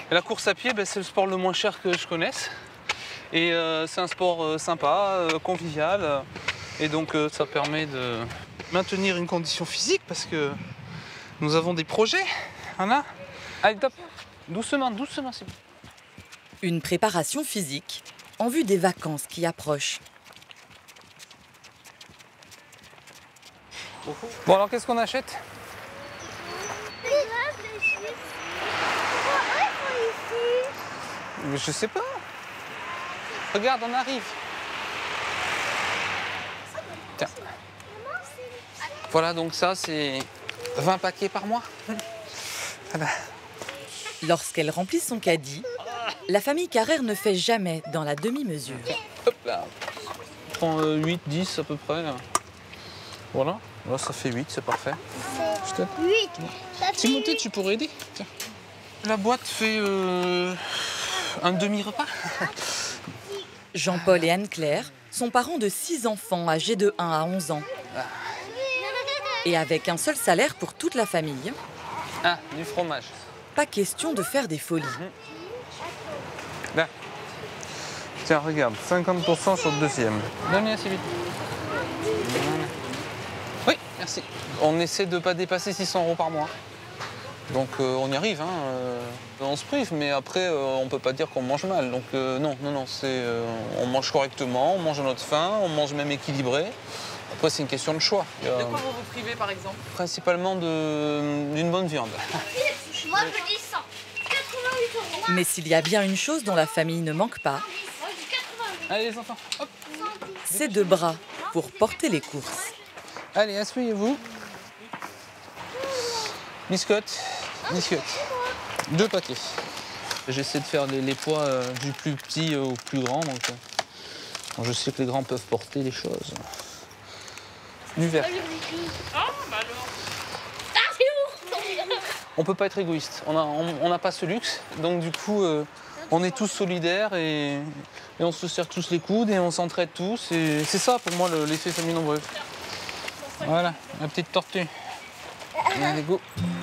Et la course à pied, c'est le sport le moins cher que je connaisse. Et c'est un sport sympa, convivial. Et donc ça permet de maintenir une condition physique parce que nous avons des projets. Voilà. Allez, top. Doucement, doucement, c'est bon. Une préparation physique en vue des vacances qui approchent. Bon, alors qu'est-ce qu'on achète? Mais je sais pas. Regarde, on arrive. Tiens. Voilà, donc ça, c'est 20 paquets par mois. Voilà. Lorsqu'elle remplit son caddie, la famille Carrère ne fait jamais dans la demi-mesure. Hop là. On prend 8, 10 à peu près. Voilà. Là, ça fait 8, c'est parfait. 8. Timothée, tu pourrais aider. Tiens. La boîte fait un demi-repas. Jean-Paul et Anne-Claire sont parents de 6 enfants âgés de 1 à 11 ans. Et avec un seul salaire pour toute la famille, Ah, du fromage. pas question de faire des folies. Là. Tiens, regarde, 50% sur le deuxième. Donne-lui assez vite. Oui, merci. On essaie de ne pas dépasser 600 € par mois. Donc on y arrive, hein. On se prive, mais après on ne peut pas dire qu'on mange mal. Donc non, on mange correctement, on mange à notre faim, on mange même équilibré. Après c'est une question de choix. De quoi vous vous privez par exemple? Principalement d'une bonne viande. Moi je dis 100. 88 €. Mais s'il y a bien une chose dont la famille ne manque pas, Moi je dis 88. Allez les enfants, hop. c'est 2 bras pour porter les courses. Allez, asseyez-vous. Biscotte, biscotte. 2 paquets. J'essaie de faire les poids du plus petit au plus grand. Donc, je sais que les grands peuvent porter les choses. Du verre. On peut pas être égoïste. On n'a pas ce luxe. Donc du coup, on est tous solidaires et on se serre tous les coudes et on s'entraide tous. Et c'est ça pour moi l'effet famille nombreuse. Voilà, la petite tortue. Allez, go.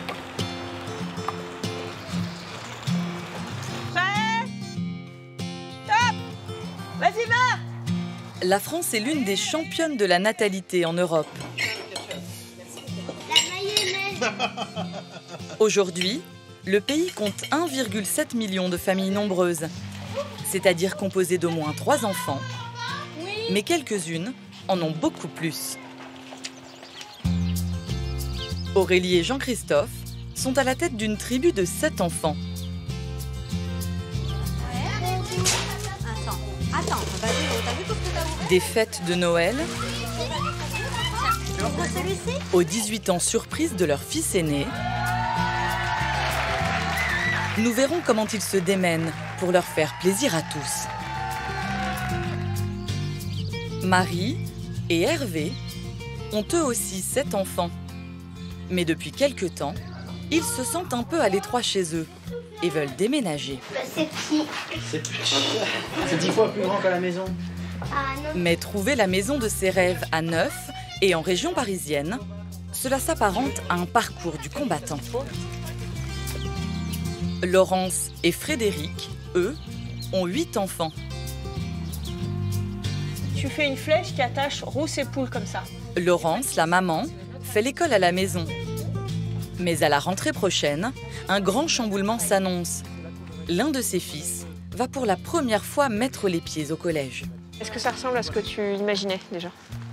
Vas-y, va! La France est l'une des championnes de la natalité en Europe. La mayonnaise. Aujourd'hui, le pays compte 1,7 million de familles nombreuses, c'est-à-dire composées d'au moins 3 enfants, mais quelques-unes en ont beaucoup plus. Aurélie et Jean-Christophe sont à la tête d'une tribu de 7 enfants. Attends, vas-y, t'as vu tout ce que t'as ouvert? Des fêtes de Noël Celui-ci? aux 18 ans surprise de leur fils aîné. Nous verrons comment ils se démènent pour leur faire plaisir à tous. Marie et Hervé ont eux aussi 7 enfants. Mais depuis quelque temps, ils se sentent un peu à l'étroit chez eux et veulent déménager. C'est petit. C'est petit. C'est 10 fois plus grand que la maison. Ah non. Mais trouver la maison de ses rêves à Neuf et en région parisienne, cela s'apparente à un parcours du combattant. Laurence et Frédéric, eux, ont 8 enfants. Tu fais une flèche qui attache rousse et poule comme ça. Laurence, la maman, fait l'école à la maison. Mais à la rentrée prochaine, un grand chamboulement s'annonce. L'un de ses fils va pour la première fois mettre les pieds au collège. Est-ce que ça ressemble à ce que tu imaginais déjà?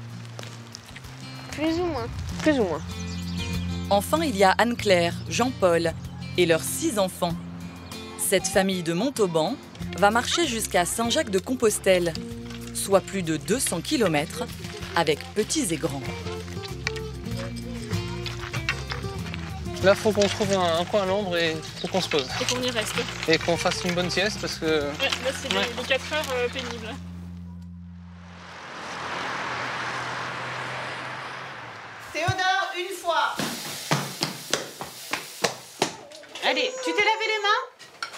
Plus ou moins. Plus ou moins. Enfin, il y a Anne-Claire, Jean-Paul et leurs 6 enfants. Cette famille de Montauban va marcher jusqu'à Saint-Jacques-de-Compostelle, soit plus de 200 km, avec petits et grands. Là, faut qu'on trouve un coin à l'ombre et faut qu'on se pose. Et qu'on y reste. Et qu'on fasse une bonne sieste parce que... Ouais, là c'est les 4 heures pénibles. Théodore, une fois. Allez, tu t'es lavé les mains?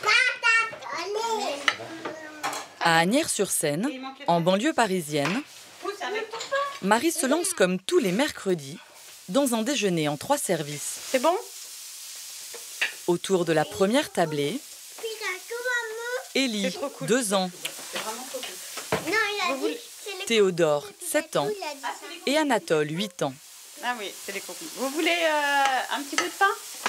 À Asnières-sur-Seine, en banlieue parisienne, Marie se lance comme tous les mercredis dans un déjeuner en 3 services. C'est bon? Autour de la première tablée, Élie, C'est trop cool. 2 ans. C'est vraiment trop cool. Non, il a dit c'est les Théodore, 7 ans. il a dit ça. Et Anatole, 8 ans. Ah oui, c'est des cookies. Vous voulez un petit bout de pain?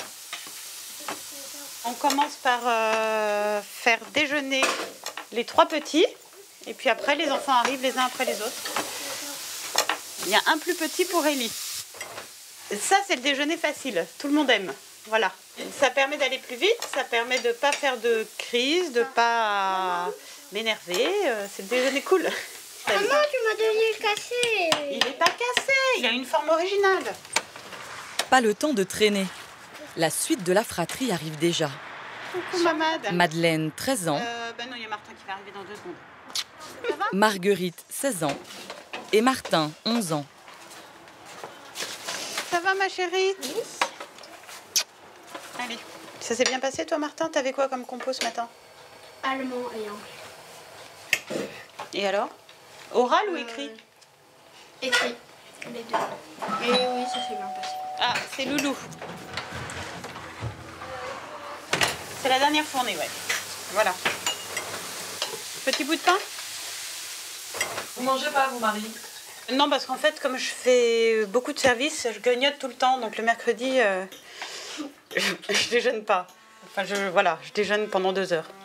On commence par faire déjeuner les 3 petits. Et puis après, les enfants arrivent les uns après les autres. Il y a un plus petit pour Élie. Ça, c'est le déjeuner facile. Tout le monde aime. Voilà. Ça permet d'aller plus vite. Ça permet de ne pas faire de crise, de ne pas m'énerver. C'est le déjeuner cool. Maman, tu m'as donné le cassé. Il n'est pas cassé. Il a une forme originale. Pas le temps de traîner. La suite de la fratrie arrive déjà. Coucou, Mamad. Madeleine, 13 ans. Ben non, il y a Martin qui va arriver dans 2 secondes. Ça va? Marguerite, 16 ans. Et Martin, 11 ans. Ça va, ma chérie? Oui. Allez. Ça s'est bien passé, toi, Martin? T'avais quoi comme compo ce matin? Allemand et anglais. Et alors? Oral ou écrit? Écrit. Les deux. Et oui, ça s'est bien passé. Ah, c'est Loulou. C'est la dernière fournée, ouais. Voilà. Petit bout de pain? Vous mangez pas, vous, Marie? Non, parce qu'en fait, comme je fais beaucoup de services, je grignote tout le temps. Donc le mercredi, je déjeune pas. Enfin, je déjeune pendant 2 heures.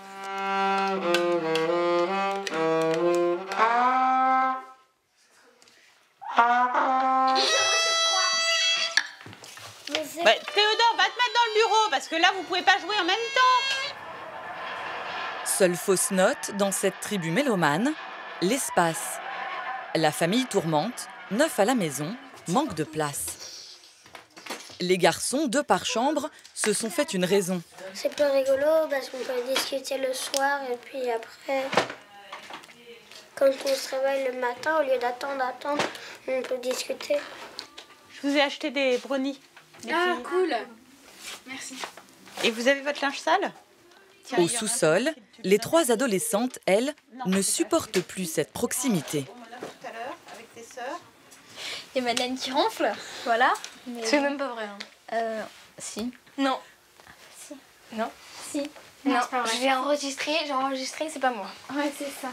Bah, Théodore, va te mettre dans le bureau, parce que là, vous pouvez pas jouer en même temps. Seule fausse note dans cette tribu mélomane, l'espace. La famille tourmente, 9 à la maison, manque de place. Les garçons, 2 par chambre, se sont fait une raison. C'est plus rigolo parce qu'on peut discuter le soir et puis après, quand on se réveille le matin, au lieu d'attendre, on peut discuter. Je vous ai acheté des brownies. les Ah, filles. cool. Merci. Et vous avez votre linge sale? Tiens, Au il y en a un sous-sol, petit, tu le les donnes. 3 adolescentes, elles, ne supportent plus cette proximité. On en a tout à l'heure avec tes sœurs. Et Madeleine qui ronfle, voilà. C'est même pas vrai. Hein. Si. Non. Si. Non. Si. Non, c'est pas vrai. j'ai enregistré, c'est pas moi. Ouais, c'est ça.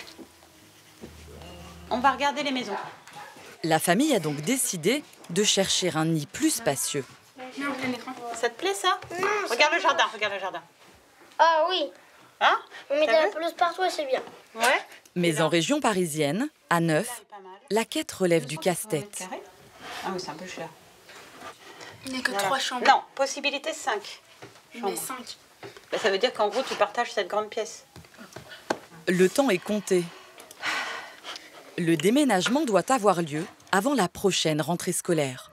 On va regarder les maisons. La famille a donc décidé de chercher un nid plus spacieux. Non, un écran. Ça te plaît ça? Non, Regarde le jardin, regarde le jardin. Ah oui. Hein? On met de T'as la vu? pelouse partout et c'est bien. Ouais. Mais en région parisienne, à Neuf, C'est pas mal. la quête relève du 280 casse-tête. mètres carrés. Ah oui, c'est un peu cher. Il n'y a que Voilà. 3 chambres. Non, possibilité 5. Mais 5. Bah, ça veut dire qu'en gros, tu partages cette grande pièce. Le temps est compté. Le déménagement doit avoir lieu avant la prochaine rentrée scolaire.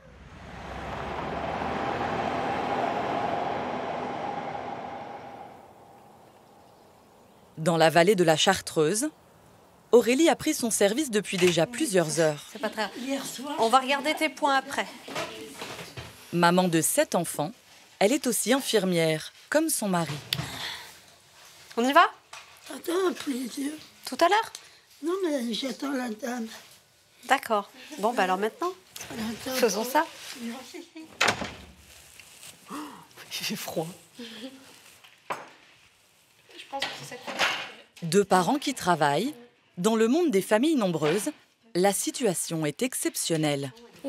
Dans la vallée de la Chartreuse, Aurélie a pris son service depuis déjà plusieurs heures. C'est pas très... On va regarder tes points après. Maman de 7 enfants, elle est aussi infirmière, comme son mari. On y va? Attends, plus Dieu. Tout à l'heure? Non, mais j'attends la dame. D'accord. Bon, bah alors maintenant, Attends. faisons ça. Oh, il fait froid. Je pense que c'est ça. 2 parents qui travaillent. Dans le monde des familles nombreuses, la situation est exceptionnelle.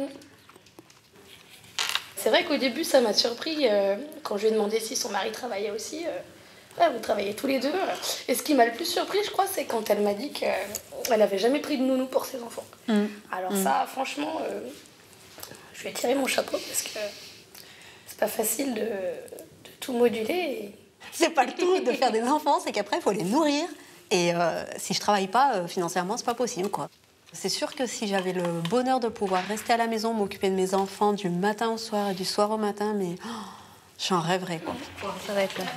C'est vrai qu'au début, ça m'a surpris quand je lui ai demandé si son mari travaillait aussi. Vous travaillez tous les deux. Et ce qui m'a le plus surpris, je crois, c'est quand elle m'a dit qu'elle n'avait jamais pris de nounou pour ses enfants. Alors ça, franchement, je lui ai tiré mon chapeau parce que c'est pas facile de tout moduler. C'est pas le tout de faire des enfants, c'est qu'après, il faut les nourrir. Et si je travaille pas, financièrement, c'est pas possible, quoi. C'est sûr que si j'avais le bonheur de pouvoir rester à la maison, m'occuper de mes enfants du matin au soir et du soir au matin, mais j'en rêverais, quoi. Ça va être là.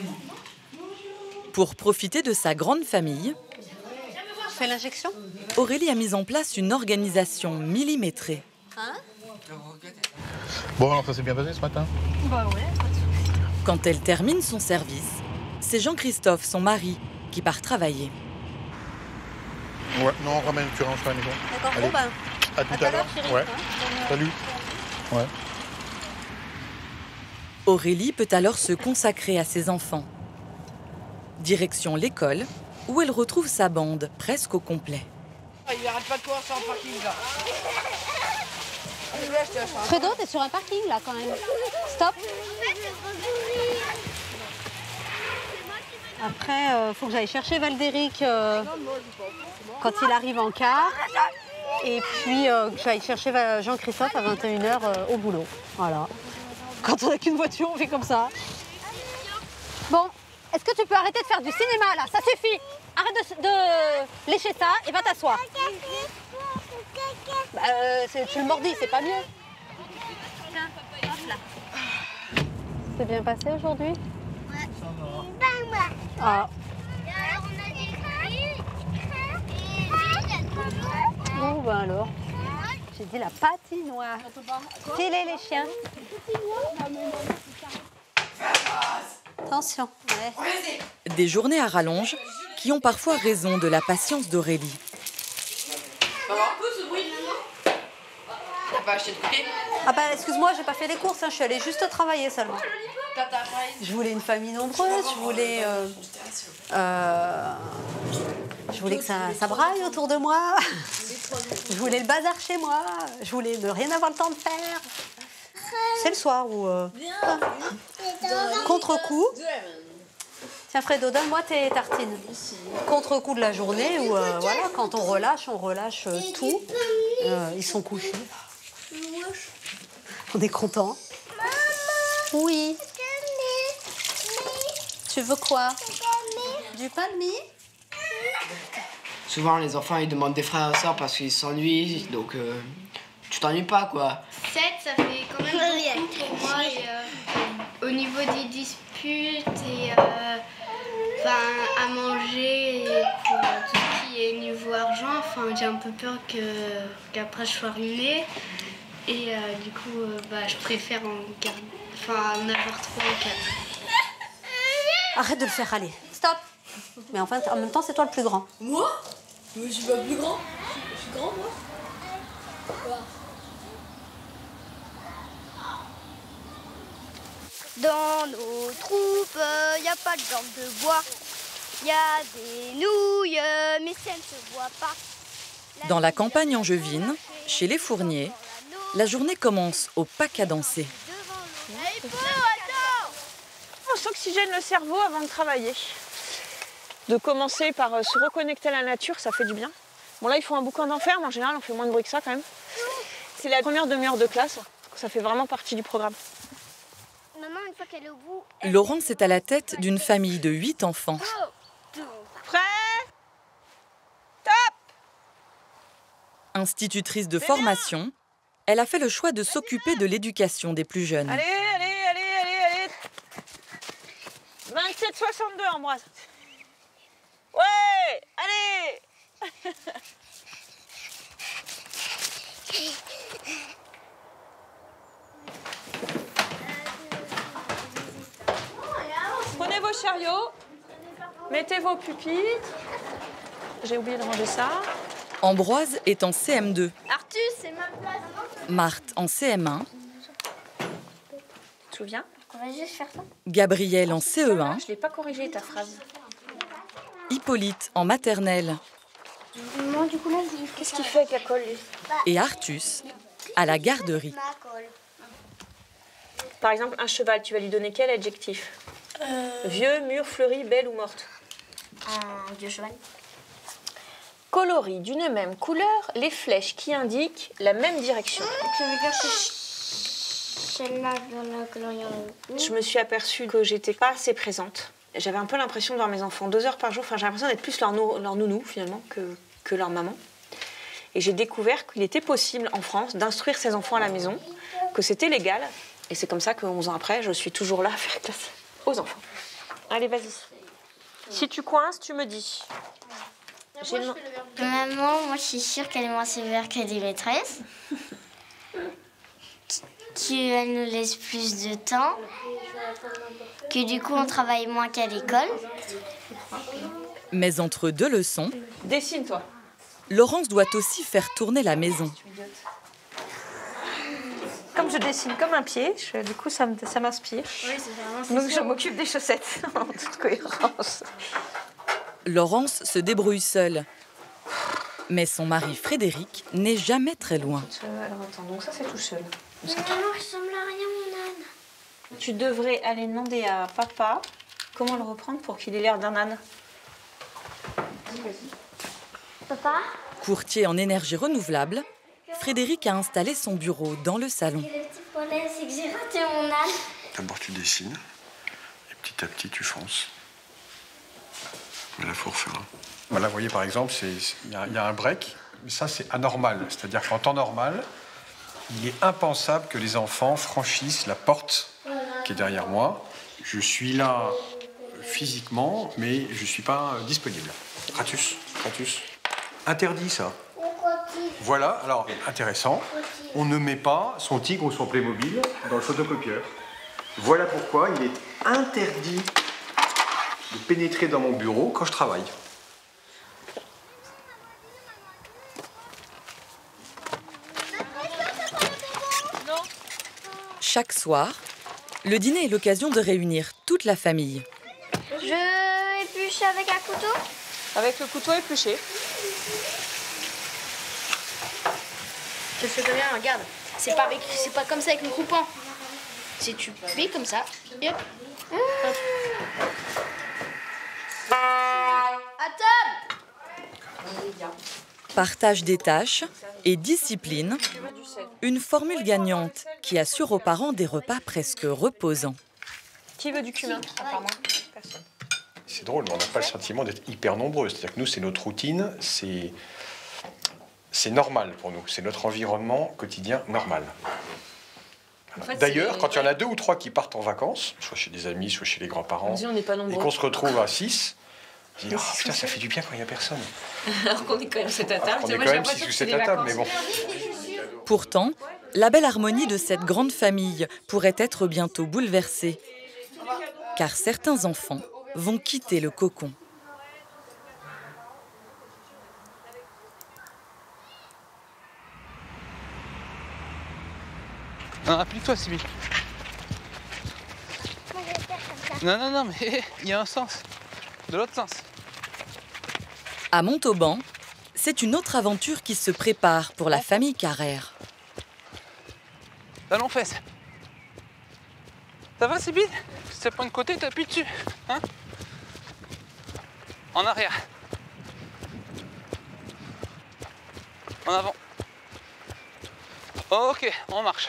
Pour profiter de sa grande famille, Tu fais l'injection? Aurélie a mis en place une organisation millimétrée. Bon, alors ça s'est bien passé ce matin? Quand elle termine son service, c'est Jean-Christophe, son mari, qui part travailler. Ouais, non, on ramène, tu ranges à la maison. D'accord, Allez, bon, bah, à tout à l'heure. chérie. Ouais. Salut. Ouais. Aurélie peut alors se consacrer à ses enfants. Direction l'école, où elle retrouve sa bande, presque au complet. Il arrête pas de courir sur un parking là. Fredo, t'es sur un parking là quand même. Stop. Après, faut que j'aille chercher Valdéric quand il arrive en car. Et puis que j'aille chercher Jean-Christophe à 21h au boulot. Voilà. Quand on n'a qu'une voiture, on fait comme ça. Bon, est-ce que tu peux arrêter de faire du cinéma là? Ça suffit. Arrête de lécher ça et va t'asseoir. Bah, tu le mordis, c'est pas mieux. C'est bien passé aujourd'hui? Ouais. Ah. Bon, ben alors. J'ai dit la patinoire. Stylé les chiens. Attention. Ouais. Des journées à rallonge qui ont parfois raison de la patience d'Aurélie. Ça va un peu ce bruit? T'as pas acheté de goûter? Ah bah excuse-moi, j'ai pas fait les courses, hein, je suis allée juste travailler seulement. Je voulais une famille nombreuse, je voulais que ça braille autour de moi. Je voulais le bazar chez moi, je voulais ne rien avoir le temps de faire. C'est le soir où... Contre-coup. Tiens Fredo, donne-moi tes tartines. Contre-coup de la journée où, voilà, quand on relâche tout. Ils sont couchés. On est content. Oui. Tu veux quoi? Du pain de mie? Souvent, les enfants, ils demandent des frères et sœurs parce qu'ils s'ennuient, donc tu t'ennuies pas, quoi. 7, ça fait quand même beaucoup pour moi. Et, au niveau des disputes et à manger, et pour tout ce qui est niveau argent, j'ai un peu peur qu'après je sois ruinée. Et du coup, je préfère en avoir 3 ou 4. Arrête de le faire aller. Stop. Mais en fait, en même temps, c'est toi le plus grand. Moi? Mais je suis pas plus grand. Je suis grand, moi. Dans nos troupes, y a pas de jambe de bois. Y a des nouilles, mais ça ne se voit pas. Dans la campagne angevine, chez les Fourniers, la journée commence au pas cadencé. On s'oxygène le cerveau avant de travailler. De commencer par se reconnecter à la nature, ça fait du bien. Bon là, il faut un boucan d'enfer, mais en général, on fait moins de bruit que ça quand même. C'est la première demi-heure de classe, ça fait vraiment partie du programme. Maman, une fois qu'elle est au bout... Laurence est à la tête d'une famille de 8 enfants. Prêt? Top! Institutrice de formation, elle a fait le choix de s'occuper de l'éducation des plus jeunes. Allez! 27,62, Ambroise. Ouais! Allez! Prenez vos chariots, mettez vos pupitres. J'ai oublié de ranger ça. Ambroise est en CM2. Arthus, c'est ma place. Marthe en CM1. Tu te souviens? On va juste faire ça. Gabriel en CE1. Je l'ai pas corrigé ta phrase. Hippolyte en maternelle. Moi, du coup, là, qu'est-ce qu'il fait avec la colle, lui? Et Artus à la garderie. Par exemple, un cheval, tu vas lui donner quel adjectif? Vieux, mûr, fleuri, belle ou morte? Un vieux cheval. Coloris d'une même couleur les flèches qui indiquent la même direction. Ça veut dire que celle-là, dans la couleur, je me suis aperçue que j'étais pas assez présente. J'avais un peu l'impression de voir mes enfants 2 heures par jour. J'ai l'impression d'être plus leur nounou, finalement, que leur maman. Et j'ai découvert qu'il était possible, en France, d'instruire ses enfants à la maison, que c'était légal. Et c'est comme ça que 11 ans après, je suis toujours là à faire classe aux enfants. Allez, vas-y. Si tu coinces, tu me dis. Maman, moi, je suis sûre qu'elle est moins sévère que des maîtresses. Qu'elle nous laisse plus de temps. Que du coup, on travaille moins qu'à l'école. Mais entre 2 leçons, dessine-toi. Laurence doit aussi faire tourner la maison. Comme je dessine comme un pied, du coup ça m'inspire. Oui, c'est vraiment Donc je m'occupe des chaussettes en toute cohérence. Laurence se débrouille seule. Mais son mari Frédéric n'est jamais très loin. Alors attends, donc ça c'est tout seul. Mais maman, il ressemble à rien, mon âne. Tu devrais aller demander à papa comment le reprendre pour qu'il ait l'air d'un âne. Papa? Courtier en énergie renouvelable, Frédéric a installé son bureau dans le salon. Le petit problème, c'est que j'ai raté mon âne. D'abord tu dessines, et petit à petit tu fonces. Mais là, il faut refaire. Voilà, vous voyez par exemple, il y a un break, mais ça c'est anormal. C'est-à-dire qu'en temps normal, il est impensable que les enfants franchissent la porte qui est derrière moi. Je suis là physiquement, mais je ne suis pas disponible. Ratus. Interdit ça. Voilà, alors intéressant. On ne met pas son tigre ou son Playmobil dans le photocopieur. Voilà pourquoi il est interdit de pénétrer dans mon bureau quand je travaille. Chaque soir, le dîner est l'occasion de réunir toute la famille. Je épluche avec un couteau? Avec le couteau épluché. Je fais bien, regarde. C'est pas comme ça avec le coupant. C'est tu fais comme ça. Et hop. À table! Partage des tâches et discipline, une formule gagnante qui assure aux parents des repas presque reposants. Qui veut du cumin? À part moi, personne. C'est drôle, mais on n'a pas le sentiment d'être hyper nombreux. C'est-à-dire que nous, c'est notre routine, c'est normal pour nous. C'est notre environnement quotidien normal. En fait, d'ailleurs, quand il y en a 2 ou 3 qui partent en vacances, soit chez des amis, soit chez les grands-parents, on n'est pas nombreux. et qu'on se retrouve à 6, on dit, oh, putain, ça fait du bien quand il n'y a personne. Alors qu'on est quand même 7 à table. On est quand même 6 ou 7 à table, mais bon. Pourtant, la belle harmonie de cette grande famille pourrait être bientôt bouleversée. Car certains enfants vont quitter le cocon. Non, applique-toi, Sybille. Non, mais il y a un sens. De l'autre sens. À Montauban, c'est une autre aventure qui se prépare pour la famille Carrère. Talons fesses. Ça va, Sybille? Si ça prend de côté, t'appuies dessus. Hein? En arrière. En avant. Ok, on marche.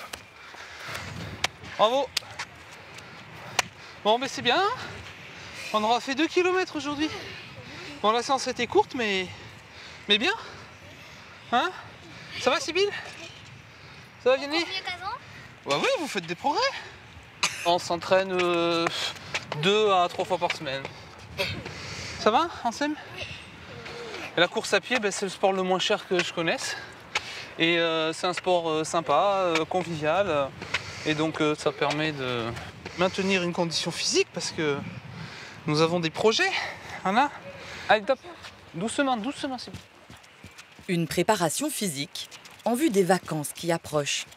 Bravo. Bon, mais c'est bien. On aura fait 2 km aujourd'hui. Bon, la séance était courte, mais bien. Hein? Ça va, Sybille? Ça va, Vianney? Bah oui, vous faites des progrès. On s'entraîne 2 à 3 fois par semaine. Ça va, Ansem? Et la course à pied, c'est le sport le moins cher que je connaisse. Et c'est un sport sympa, convivial. Et donc ça permet de maintenir une condition physique parce que nous avons des projets. Voilà. Allez, top. Doucement, c'est bon. Une préparation physique en vue des vacances qui approchent.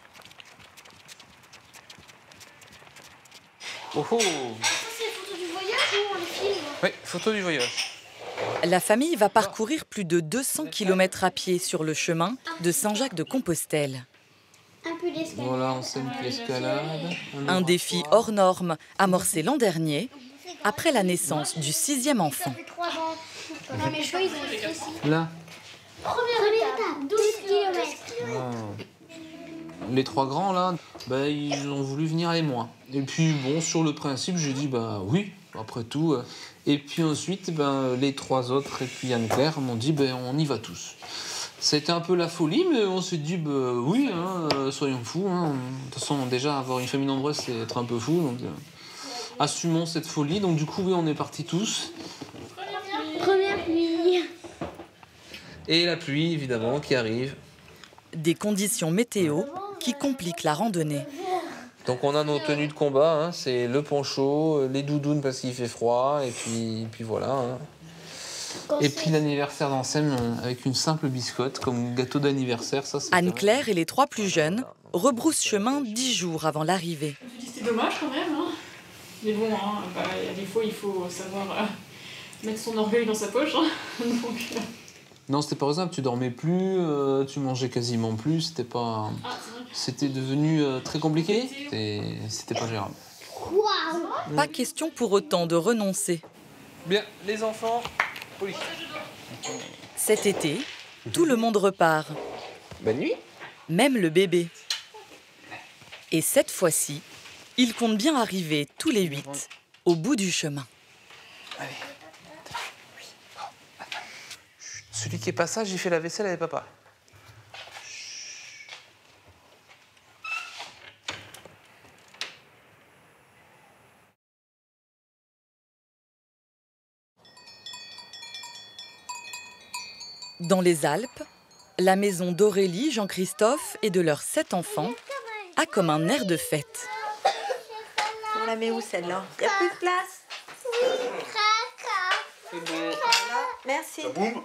Oh oh. Ça, c'est les photos du voyage ou on les filme? Oui, photo du voyage. La famille va parcourir plus de 200 km à pied sur le chemin de Saint-Jacques-de-Compostelle. Un peu d'escalade. Voilà, on sait l'escalade. Un défi hors norme amorcé l'an dernier, après la naissance du 6e enfant. Ça fait 3 ans. Non, mes cheveux, ils ont été ici. Là. Première étape, 12 km. Ah. Les 3 grands, là, ils ont voulu venir avec moi. Et puis, bon, sur le principe, j'ai dit, oui, après tout. Et puis ensuite, les 3 autres et puis Anne-Claire m'ont dit, on y va tous. C'était un peu la folie, mais on s'est dit, oui, soyons fous. Hein. De toute façon, déjà, avoir une famille nombreuse, c'est être un peu fou. Donc, assumons cette folie. Donc, du coup, oui, on est partis tous. Première pluie. Et la pluie, évidemment, qui arrive. Des conditions météo qui compliquent la randonnée. Donc on a nos tenues de combat, hein, c'est le poncho, les doudounes parce qu'il fait froid, et puis voilà. Hein. Et puis l'anniversaire d'Ansem avec une simple biscotte comme gâteau d'anniversaire. Ça, Anne-Claire et les 3 plus jeunes rebrousse chemin 10 jours avant l'arrivée. Je me dis c'est dommage quand même, hein. Mais bon, hein, il y a des fois il faut savoir mettre son orgueil dans sa poche. Hein. Donc, Non, c'était pas raisonnable, tu dormais plus, tu mangeais quasiment plus, c'était pas... C'était devenu très compliqué et c'était pas gérable. Pas question pour autant de renoncer. Bien, les enfants, poli. Cet été, tout le monde repart. Bonne nuit. Même le bébé. Et cette fois-ci, il compte bien arriver tous les 8 au bout du chemin. Allez. Celui qui est pas sage, il fait la vaisselle avec papa. Dans les Alpes, la maison d'Aurélie, Jean-Christophe et de leurs 7 enfants a comme un air de fête. On la met où celle-là? Il n'y a plus de place. Voilà. Merci.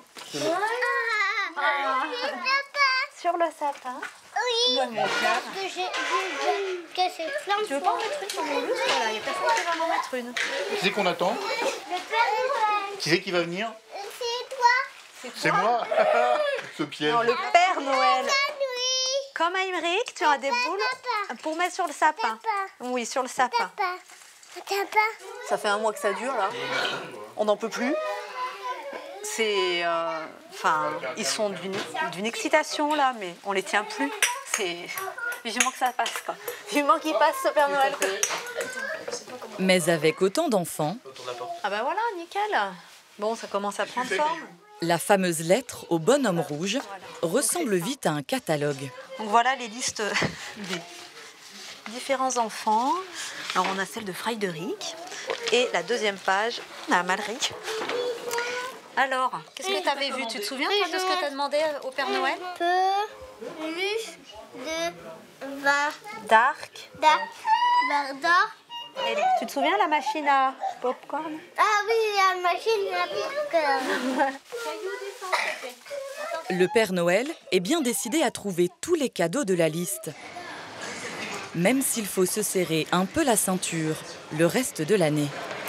Sur le sapin. Oui, parce que j'ai cassé plein de Tu veux pas en mettre une sur mon lustre? Voilà, il n'y a personne qui va m'en mettre une. Qui c'est qu'on attend? Le Père Noël. Qui c'est qui va venir? C'est toi. C'est moi. Ce piège. Non, le Père Noël. Comme à Aymeric, tu as des boules pour mettre sur le sapin. Oui, sur le sapin. Ça fait un mois que ça dure, là. On n'en peut plus. C'est... Enfin, ils sont d'une excitation, là, mais on les tient plus. C'est... Vivement que ça passe, quoi. Vivement qu'il passe, ce Père Noël. Mais avec autant d'enfants... Ah ben voilà, nickel. Bon, ça commence à prendre forme. La fameuse lettre au bonhomme rouge ressemble vite à un catalogue. Donc voilà les listes des différents enfants. Alors on a celle de Frédéric et la deuxième page, on a Malric. Alors, qu'est-ce que tu avais vu? Tu te souviens toi, de ce que tu as demandé au Père Noël? Plus de Dark. d'or. Tu te souviens la machine à popcorn? Ah oui, la machine à popcorn. Le Père Noël est bien décidé à trouver tous les cadeaux de la liste. Même s'il faut se serrer un peu la ceinture le reste de l'année.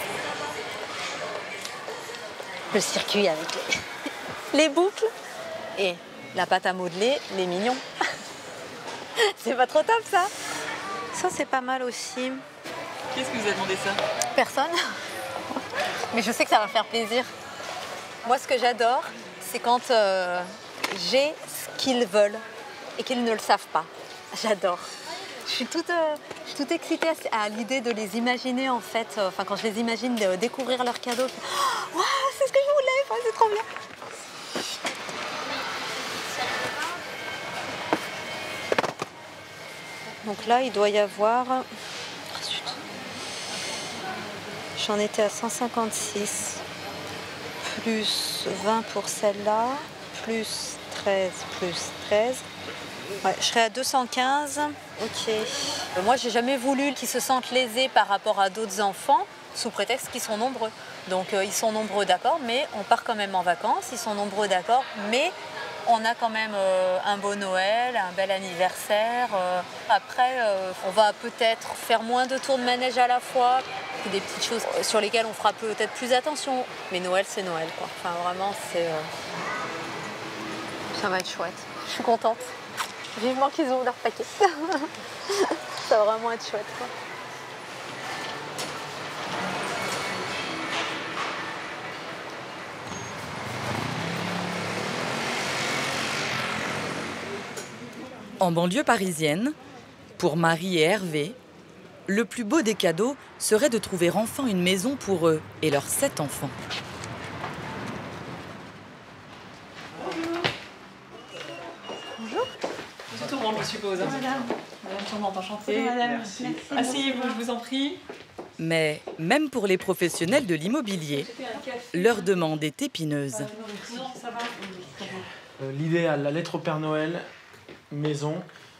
Le circuit avec les boucles et la pâte à modeler, les mignons. C'est pas trop top ça? Ça c'est pas mal aussi. Qu'est-ce que vous a demandé ça? Personne. Mais je sais que ça va faire plaisir. Moi ce que j'adore, c'est quand j'ai ce qu'ils veulent et qu'ils ne le savent pas. J'adore. Je suis toute excitée à l'idée de les imaginer en fait. Enfin, quand je les imagine découvrir leurs cadeaux. Waouh, c'est ce que je voulais, enfin, c'est trop bien. Donc là, il doit y avoir... J'en étais à 156, plus 20 pour celle-là, plus 13, plus 13. Ouais, je serais à 215. Ok. Moi, j'ai jamais voulu qu'ils se sentent lésés par rapport à d'autres enfants, sous prétexte qu'ils sont nombreux. Donc, ils sont nombreux, d'accord, mais on part quand même en vacances. Ils sont nombreux, d'accord, mais on a quand même un beau Noël, un bel anniversaire. Après, on va peut-être faire moins de tours de manège à la fois. Des petites choses sur lesquelles on fera peut-être plus attention. Mais Noël, c'est Noël, quoi. Enfin, vraiment, c'est... Ça va être chouette. Je suis contente. Vivement qu'ils ouvrent leur paquet. Ça va vraiment être chouette, quoi. En banlieue parisienne, pour Marie et Hervé, le plus beau des cadeaux serait de trouver enfin une maison pour eux et leurs 7 enfants. Bonjour. C'est tout le monde, je suppose. Madame Tourmente, enchantée. Madame. Merci. Asseyez-vous, je vous en prie. Mais même pour les professionnels de l'immobilier, leur demande est épineuse. L'idéal, la lettre au Père Noël, maison,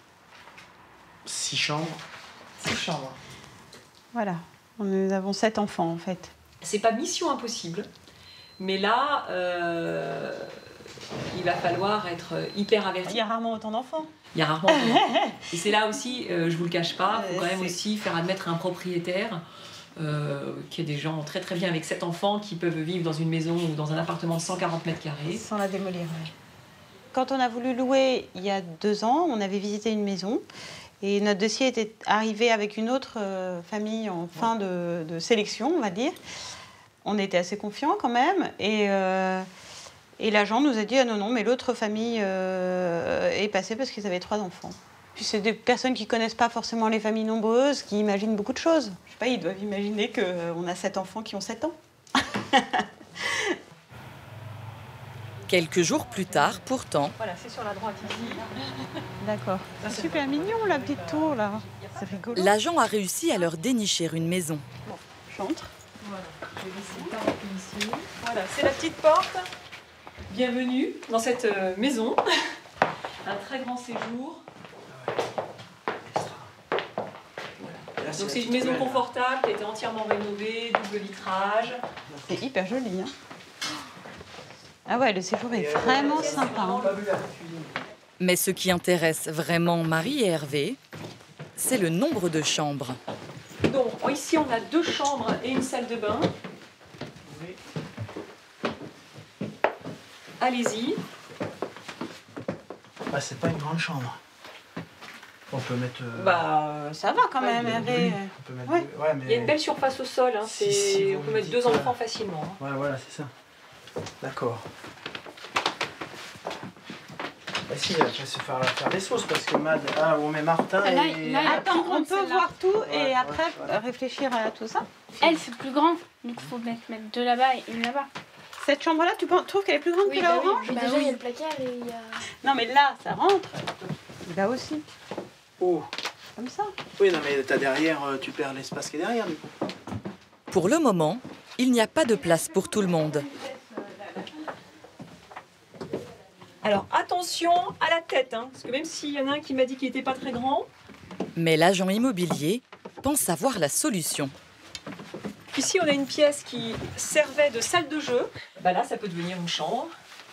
6 chambres. 6 chambres. Voilà, nous avons 7 enfants en fait. C'est pas mission impossible, mais là, il va falloir être hyper averti. Il y a rarement autant d'enfants. Il y a rarement autant d'enfants. Et c'est là aussi, je vous le cache pas, il faut quand même aussi faire admettre à un propriétaire qu'il y a des gens très très bien avec 7 enfants qui peuvent vivre dans une maison ou dans un appartement de 140 mètres carrés. Sans la démolir, oui. Quand on a voulu louer il y a 2 ans, on avait visité une maison et notre dossier était arrivé avec une autre famille en fin de sélection, on va dire. On était assez confiants quand même et l'agent nous a dit « Ah non, mais l'autre famille est passée parce qu'ils avaient 3 enfants ». Puis c'est des personnes qui ne connaissent pas forcément les familles nombreuses, qui imaginent beaucoup de choses. Je sais pas, ils doivent imaginer qu'on a 7 enfants qui ont 7 ans. Quelques jours plus tard, pourtant... Voilà, c'est sur la droite ici. D'accord. C'est super mignon, la petite tour, là. C'est rigolo. L'agent a réussi à leur dénicher une maison. Bon, j'entre. Voilà, je vais laisser ta porte ici. Voilà, c'est la petite porte. Bienvenue dans cette maison. Un très grand séjour. Voilà. Donc c'est une maison confortable qui a été entièrement rénovée, double vitrage. C'est hyper joli, hein. Ah ouais, le séjour est vraiment sympa. Hein. Mais ce qui intéresse vraiment Marie et Hervé, c'est le nombre de chambres. Donc ici on a 2 chambres et une salle de bain. Allez-y. Bah, c'est pas une grande chambre. On peut mettre... ça va quand même, Hervé. On peut mettre ouais. Ouais, mais... Il y a une belle surface au sol, hein. On peut mettre 2 enfants facilement. Hein. Ouais, voilà, c'est ça. D'accord. Bah si, elle va se faire des sauces parce que on met Martin et... Attends, on peut voir tout et après réfléchir à tout ça. Elle, c'est plus grand, donc il faut mettre 2 là-bas et une là-bas. Cette chambre-là, tu trouves qu'elle est plus grande que la orange? Oui, déjà, il y a le placard et il y a... Non, mais là, ça rentre. Là aussi. Oh. Comme ça. Oui, non, mais t'as derrière, tu perds l'espace qui est derrière, du coup. Pour le moment, il n'y a pas de place pour tout le monde. Alors, attention à la tête, hein, parce que même s'il y en a un qui m'a dit qu'il n'était pas très grand... Mais l'agent immobilier pense avoir la solution. Ici, on a une pièce qui servait de salle de jeu. Bah là, ça peut devenir une chambre.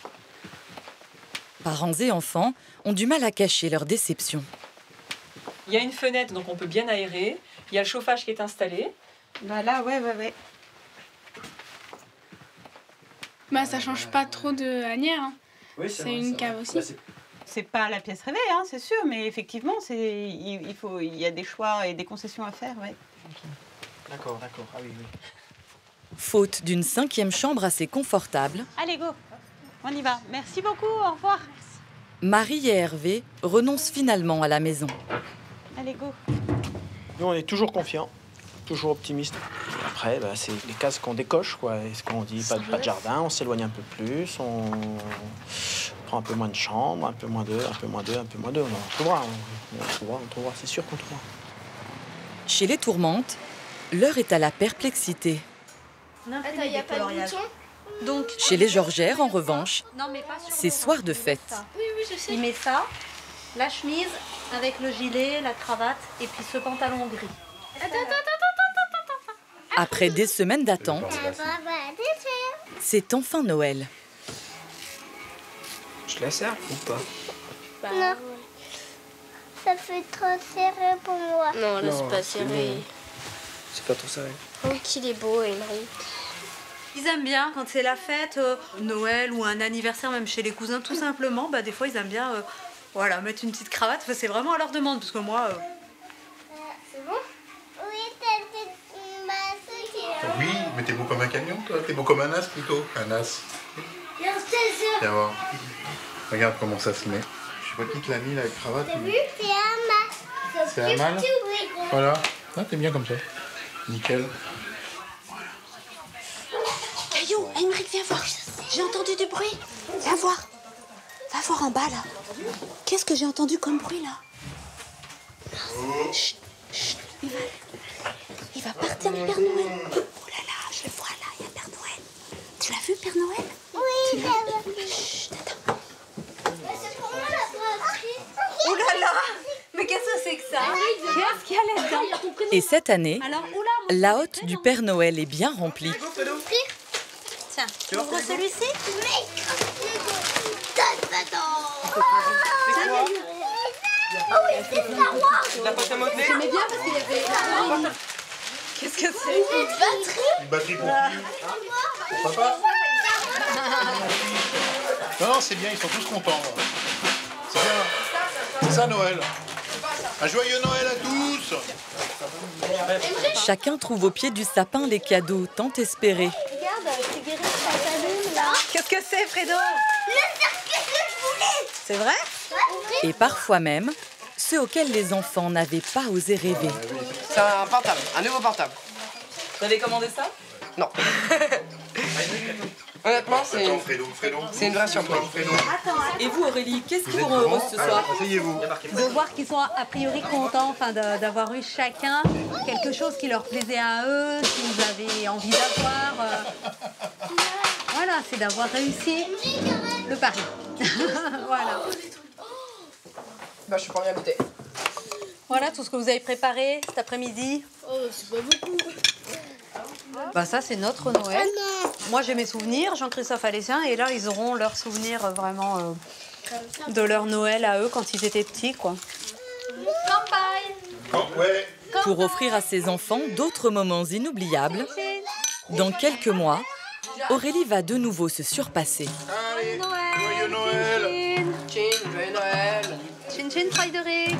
Parents et enfants ont du mal à cacher leur déception. Il y a une fenêtre, donc on peut bien aérer. Il y a le chauffage qui est installé. Bah là, ouais. Bah, ça change pas trop de lanière. Hein. Oui, c'est une cave aussi. C'est pas la pièce rêvée, hein, c'est sûr, mais effectivement, il y a des choix et des concessions à faire, ouais. D'accord. Ah oui. Faute d'une 5e chambre assez confortable, allez, go, on y va. Merci beaucoup, au revoir. Marie et Hervé renoncent finalement à la maison. Allez, go. Nous, on est toujours confiants, toujours optimistes. Après, c'est les cases qu'on décoche, quoi. Est-ce qu'on dit pas de jardin, on s'éloigne un peu plus, on prend un peu moins de chambres, un peu moins d'eux. On trouvera, c'est sûr qu'on trouvera. Chez les Tourmentes, l'heure est à la perplexité. Attends, il n'y a pas de bouton. Donc, Chez les Georgères, en revanche, c'est soir de fête. Oui, je sais. il met ça, la chemise avec le gilet, la cravate et puis ce pantalon gris. Attends. Après des semaines d'attente, c'est enfin Noël. Je la sers ou pas? Non. Ça fait trop serré pour moi. Non, là, c'est pas serré. C'est pas trop serré. Oh, qu'il est beau, Henry. Ils aiment bien quand c'est la fête, Noël ou un anniversaire, même chez les cousins, tout simplement. Des fois, ils aiment bien mettre une petite cravate. Enfin, c'est vraiment à leur demande, parce que moi... C'est bon? Oui, t'as ma soeur. Oui, mais t'es beau comme un camion, toi. T'es beau comme un as, plutôt. Un as. Viens voir. Regarde comment ça se met. Je sais pas qui te l'a mis, la cravate. T'as vu? C'est un mas. C'est un mâle? Voilà. Ah, t'es bien comme ça. Nickel. Caillou, Henrik, viens voir. J'ai entendu du bruit. Viens voir. Va voir en bas, là. Qu'est-ce que j'ai entendu comme bruit, là? Chut, chut. Il va partir, le Père Noël. Oh là là, je le vois, là. Il y a Père Noël. Tu l'as vu, Père Noël? Oui, t'as vu. Chut, attends. C'est pour moi la brasserie. Oh là là! Mais qu'est-ce que c'est que ça? Qu'est-ce qu'il y a là-dedans? Et cette année, la hotte du Père Noël est bien remplie. Tiens, tu ouvres celui-ci. La pâte à modeler. J'aimais bien parce qu'il y avait... Qu'est-ce que c'est? Une batterie pour qui? Pour papa? Non, c'est bien, ils sont tous contents. C'est bien. C'est ça Noël. Un joyeux Noël à tous. Chacun trouve au pied du sapin les cadeaux tant espérés. Regarde, c'est guéri, ça s'allume là. Qu'est-ce que c'est, Fredo? Le circuit que je voulais. C'est vrai? Et parfois même, ceux auxquels les enfants n'avaient pas osé rêver. C'est un portable, un nouveau portable. Vous avez commandé ça? Non. Honnêtement, c'est une vraie surprise. Et vous, Aurélie, qu'est-ce qui vous rend heureuse ce soir? Asseyez-vous. De voir qu'ils sont a priori contents, enfin d'avoir eu chacun quelque chose qui leur plaisait à eux, qu'ils avaient envie d'avoir. Voilà, c'est d'avoir réussi le pari. Voilà. Bah, je suis pas bien goûté. Voilà tout ce que vous avez préparé cet après-midi. Oh, c'est pas beaucoup. Bah ça, c'est notre Noël. Moi, j'ai mes souvenirs, Jean-Christophe a les siens, et là, ils auront leurs souvenirs vraiment de leur Noël à eux quand ils étaient petits, quoi. Pour offrir à ses enfants d'autres moments inoubliables, dans quelques mois, Aurélie va de nouveau se surpasser. Allez, joyeux Noël. Chin, joyeux Noël. Chin chin, Frédéric.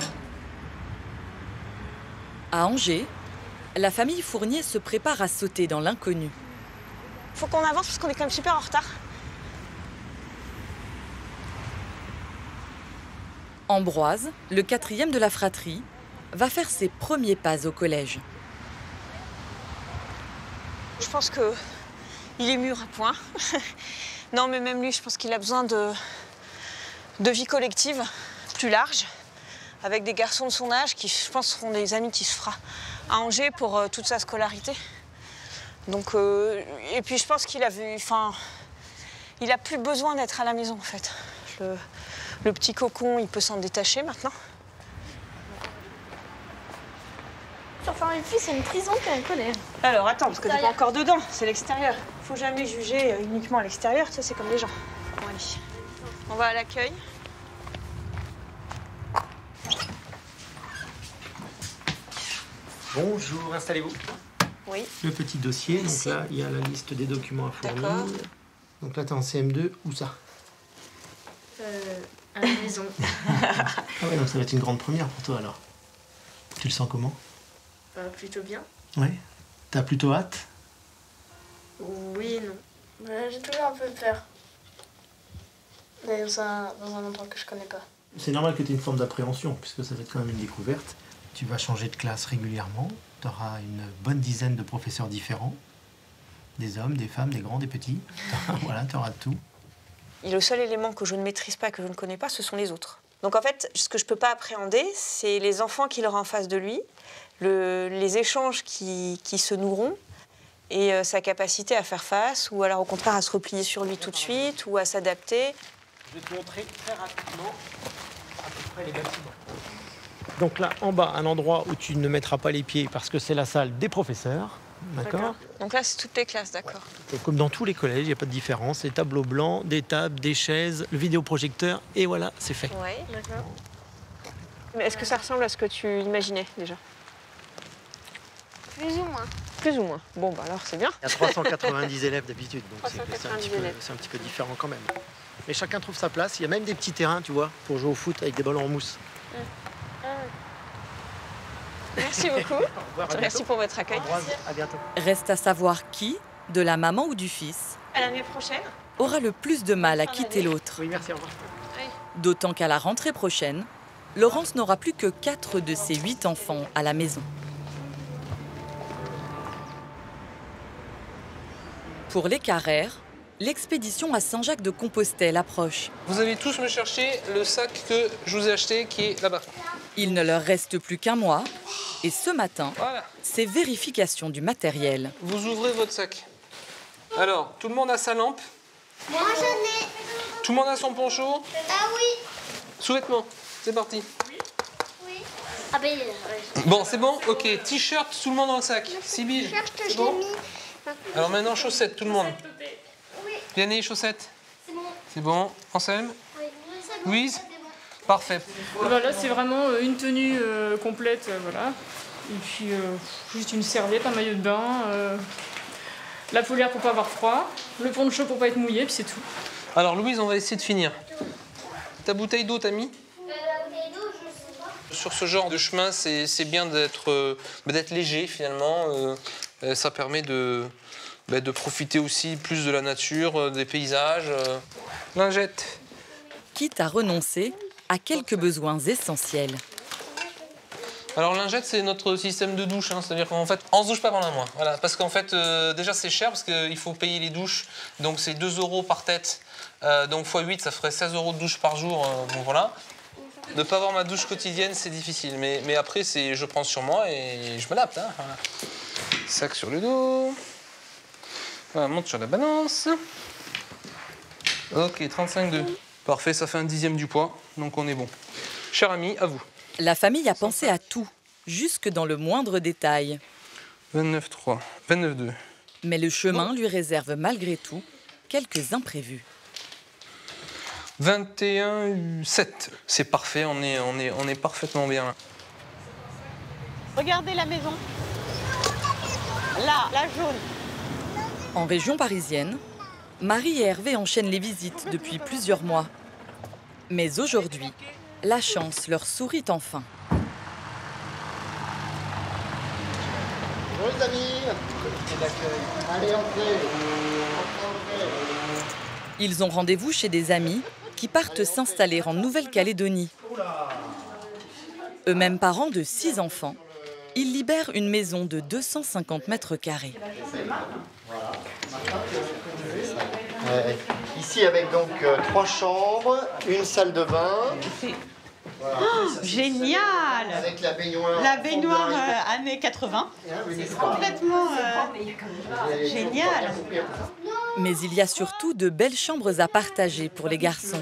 À Angers, la famille Fournier se prépare à sauter dans l'inconnu. Faut qu'on avance parce qu'on est quand même super en retard. Ambroise, le 4e de la fratrie, va faire ses premiers pas au collège. Je pense que il est mûr à point. Non, mais même lui, je pense qu'il a besoin de vie collective plus large, avec des garçons de son âge qui, je pense, seront des amis qui se fera à Angers pour toute sa scolarité. Donc, et puis je pense qu'il a vu, enfin, il a plus besoin d'être à la maison en fait. Le petit cocon, il peut s'en détacher maintenant. Enfin, une fille, c'est une prison qu'elle connaît. Alors attends, parce que t'es pas encore dedans, c'est l'extérieur. Faut jamais juger uniquement à l'extérieur, ça c'est comme les gens. Bon allez, on va à l'accueil. Bonjour, installez-vous. Oui. Le petit dossier, Merci. donc là, il y a la liste des documents à fournir. D'accord. Donc là, t'es en CM2, où ça? À la maison. Ah ouais, donc ça va être une grande première pour toi alors. Tu le sens comment? Plutôt bien. Ouais. T'as plutôt hâte? Oui et non. J'ai toujours un peu peur. D'aller dans un endroit que je connais pas. C'est normal que tu aies une forme d'appréhension, puisque ça va être quand même une découverte. Tu vas changer de classe régulièrement. Tu auras une bonne dizaine de professeurs différents. Des hommes, des femmes, des grands, des petits. Voilà, tu auras tout. Et le seul élément que je ne maîtrise pas, que je ne connais pas, ce sont les autres. Donc en fait, ce que je ne peux pas appréhender, c'est les enfants qu'il aura en face de lui, les échanges qui se noueront, et sa capacité à faire face, ou alors au contraire à se replier sur lui tout de suite, ou à s'adapter. Je vais te montrer très rapidement à peu près les bâtiments. Donc là, en bas, un endroit où tu ne mettras pas les pieds parce que c'est la salle des professeurs. D'accord. Donc là, c'est toutes les classes, d'accord. Et comme dans tous les collèges, il n'y a pas de différence. Des tableaux blancs, des tables, des chaises, le vidéoprojecteur, et voilà, c'est fait. Oui, d'accord. Mais est-ce que ça ressemble à ce que tu imaginais déjà? Plus ou moins. Plus ou moins. Bon, bah alors c'est bien. Il y a 390 élèves d'habitude, donc c'est 390 un petit peu différent quand même. Mais chacun trouve sa place. Il y a même des petits terrains, tu vois, pour jouer au foot avec des ballons en mousse. Merci beaucoup. Merci pour votre accueil. À bientôt. Reste à savoir qui, de la maman ou du fils, À l'année prochaine. aura le plus de mal à quitter l'autre. Oui, merci, au revoir. D'autant qu'à la rentrée prochaine, Laurence n'aura plus que 4 de ses 8 enfants à la maison. Pour les Carrère, l'expédition à Saint-Jacques-de-Compostelle approche. Vous allez tous me chercher le sac que je vous ai acheté qui est là-bas. Il ne leur reste plus qu'un mois et ce matin, Voilà. c'est vérification du matériel. Vous ouvrez votre sac. Alors, tout le monde a sa lampe. Moi, j'en ai. Tout le monde a son poncho. Ah oui. Sous-vêtements. C'est parti. Oui. Ah ben, Bon, c'est bon? Ok. T-shirt, tout le monde dans le sac. Sibyl, c'est bon? Alors maintenant, chaussettes, tout le monde. Vianney, chaussettes? C'est bon. C'est bon. Anselme? Oui. Louise? Parfait. Voilà, c'est vraiment une tenue complète, voilà. Et puis juste une serviette, un maillot de bain, la folière pour pas avoir froid, le poncho pour pas être mouillé, puis c'est tout. Alors Louise, on va essayer de finir. Ta bouteille d'eau, t'as mis? La bouteille d'eau, je sais pas. Sur ce genre de chemin, c'est bien d'être léger finalement. Ça permet de profiter aussi plus de la nature, des paysages. Lingette. Quitte à renoncer à quelques besoins essentiels. Alors lingette, c'est notre système de douche, hein. C'est-à-dire qu'en fait, on se douche pas pendant un mois. Voilà, parce qu'en fait, déjà c'est cher parce qu'il faut payer les douches, donc c'est 2 € par tête. Donc x 8, ça ferait 16 € de douche par jour. Bon voilà. Ne pas avoir ma douche quotidienne, c'est difficile. Mais après, je prends sur moi et je m'adapte. Hein. Voilà. Sac sur le dos. Voilà, monte sur la balance. Ok, 35,2. Parfait, ça fait un 10e du poids, donc on est bon. Cher ami, à vous. La famille a pensé à tout, jusque dans le moindre détail. 29,3, 29,2. Mais le chemin lui réserve malgré tout quelques imprévus. 21,7. C'est parfait, on est parfaitement bien là. Regardez la maison. Là, la jaune. En région parisienne, Marie et Hervé enchaînent les visites depuis plusieurs mois. Mais aujourd'hui, la chance leur sourit enfin. Bonjour les amis, allez entrez. Ils ont rendez-vous chez des amis qui partent s'installer en Nouvelle-Calédonie. Eux-mêmes parents de 6 enfants, ils libèrent une maison de 250 mètres carrés. Ici avec donc 3 chambres, une salle de bain. Voilà. Oh, génial! Avec la baignoire. La baignoire années 80. C'est complètement génial. Mais il y a surtout de belles chambres à partager pour les garçons.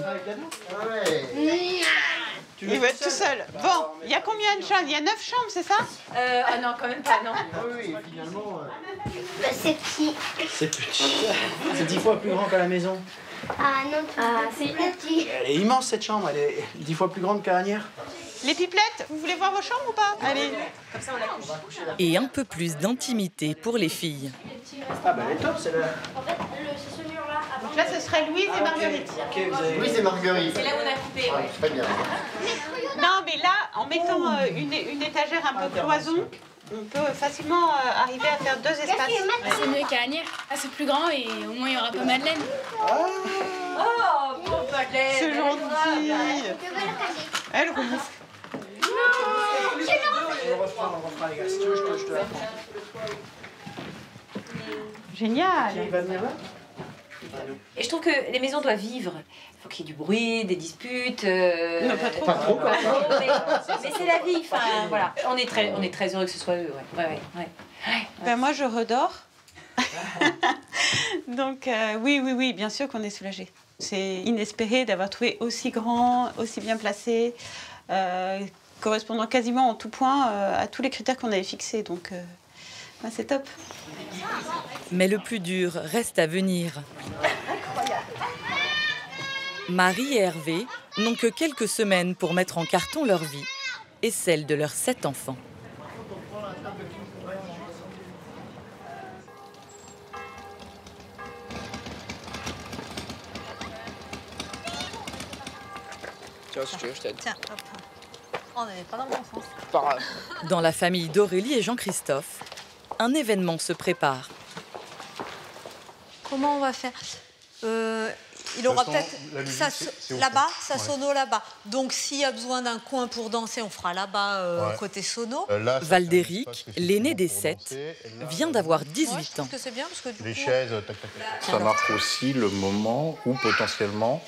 Il va être tout seul. Bon, il y a combien de chambres? Il y a 9 chambres, c'est ça? Ah non, quand même pas, non. Oui, finalement. C'est petit. C'est petit. C'est 10 fois plus grand que la maison. Ah non, c'est petit. Elle est immense cette chambre, elle est 10 fois plus grande qu'Anière. Les pipelettes, vous voulez voir vos chambres ou pas? Allez. Comme ça, on la couche. Et un peu plus d'intimité pour les filles. Ah bah elle est top celle-là. En fait, c'est ce mur-là. Donc là, ce serait Louise et Marguerite. Ok, vous avez Louise et Marguerite. C'est là où on a coupé, ouais. Très bien. Non, mais là, en mettant une étagère un peu cloison, on peut facilement arriver à faire 2 espaces. C'est mieux qu'à Agnières. Ah, c'est plus grand et au moins il n'y aura pas Madeleine. Oh, pauvre Madeleine. C'est gentil. Elle ronfle. On reprend les gars. Si tu veux, je te la prends. Génial. Qui va venir là? Et je trouve que les maisons doivent vivre. Il faut qu'il y ait du bruit, des disputes. Non, pas trop. Pas trop, quoi. Mais c'est la vie. Enfin, voilà. On est très heureux que ce soit eux. Ouais. Ben, moi, je redors. Donc, oui, bien sûr qu'on est soulagé. C'est inespéré d'avoir trouvé aussi grand, aussi bien placé, correspondant quasiment en tout point à tous les critères qu'on avait fixés. Donc, c'est top. Mais le plus dur reste à venir. Marie et Hervé n'ont que quelques semaines pour mettre en carton leur vie et celle de leurs 7 enfants. Tiens, si tu veux, je t'aide. Tiens, hop. On n'est pas dans le bon sens. Pas grave. Dans la famille d'Aurélie et Jean-Christophe, un événement se prépare. Comment on va faire Il aura peut-être là-bas, sa sono là-bas. Donc s'il y a besoin d'un coin pour danser, on fera là-bas côté sono. Valdéric, l'aîné des 7, vient d'avoir 18 ans. Que c'est bien parce que du Les coup, chaises, tac, tac, tac. Ça marque aussi le moment où potentiellement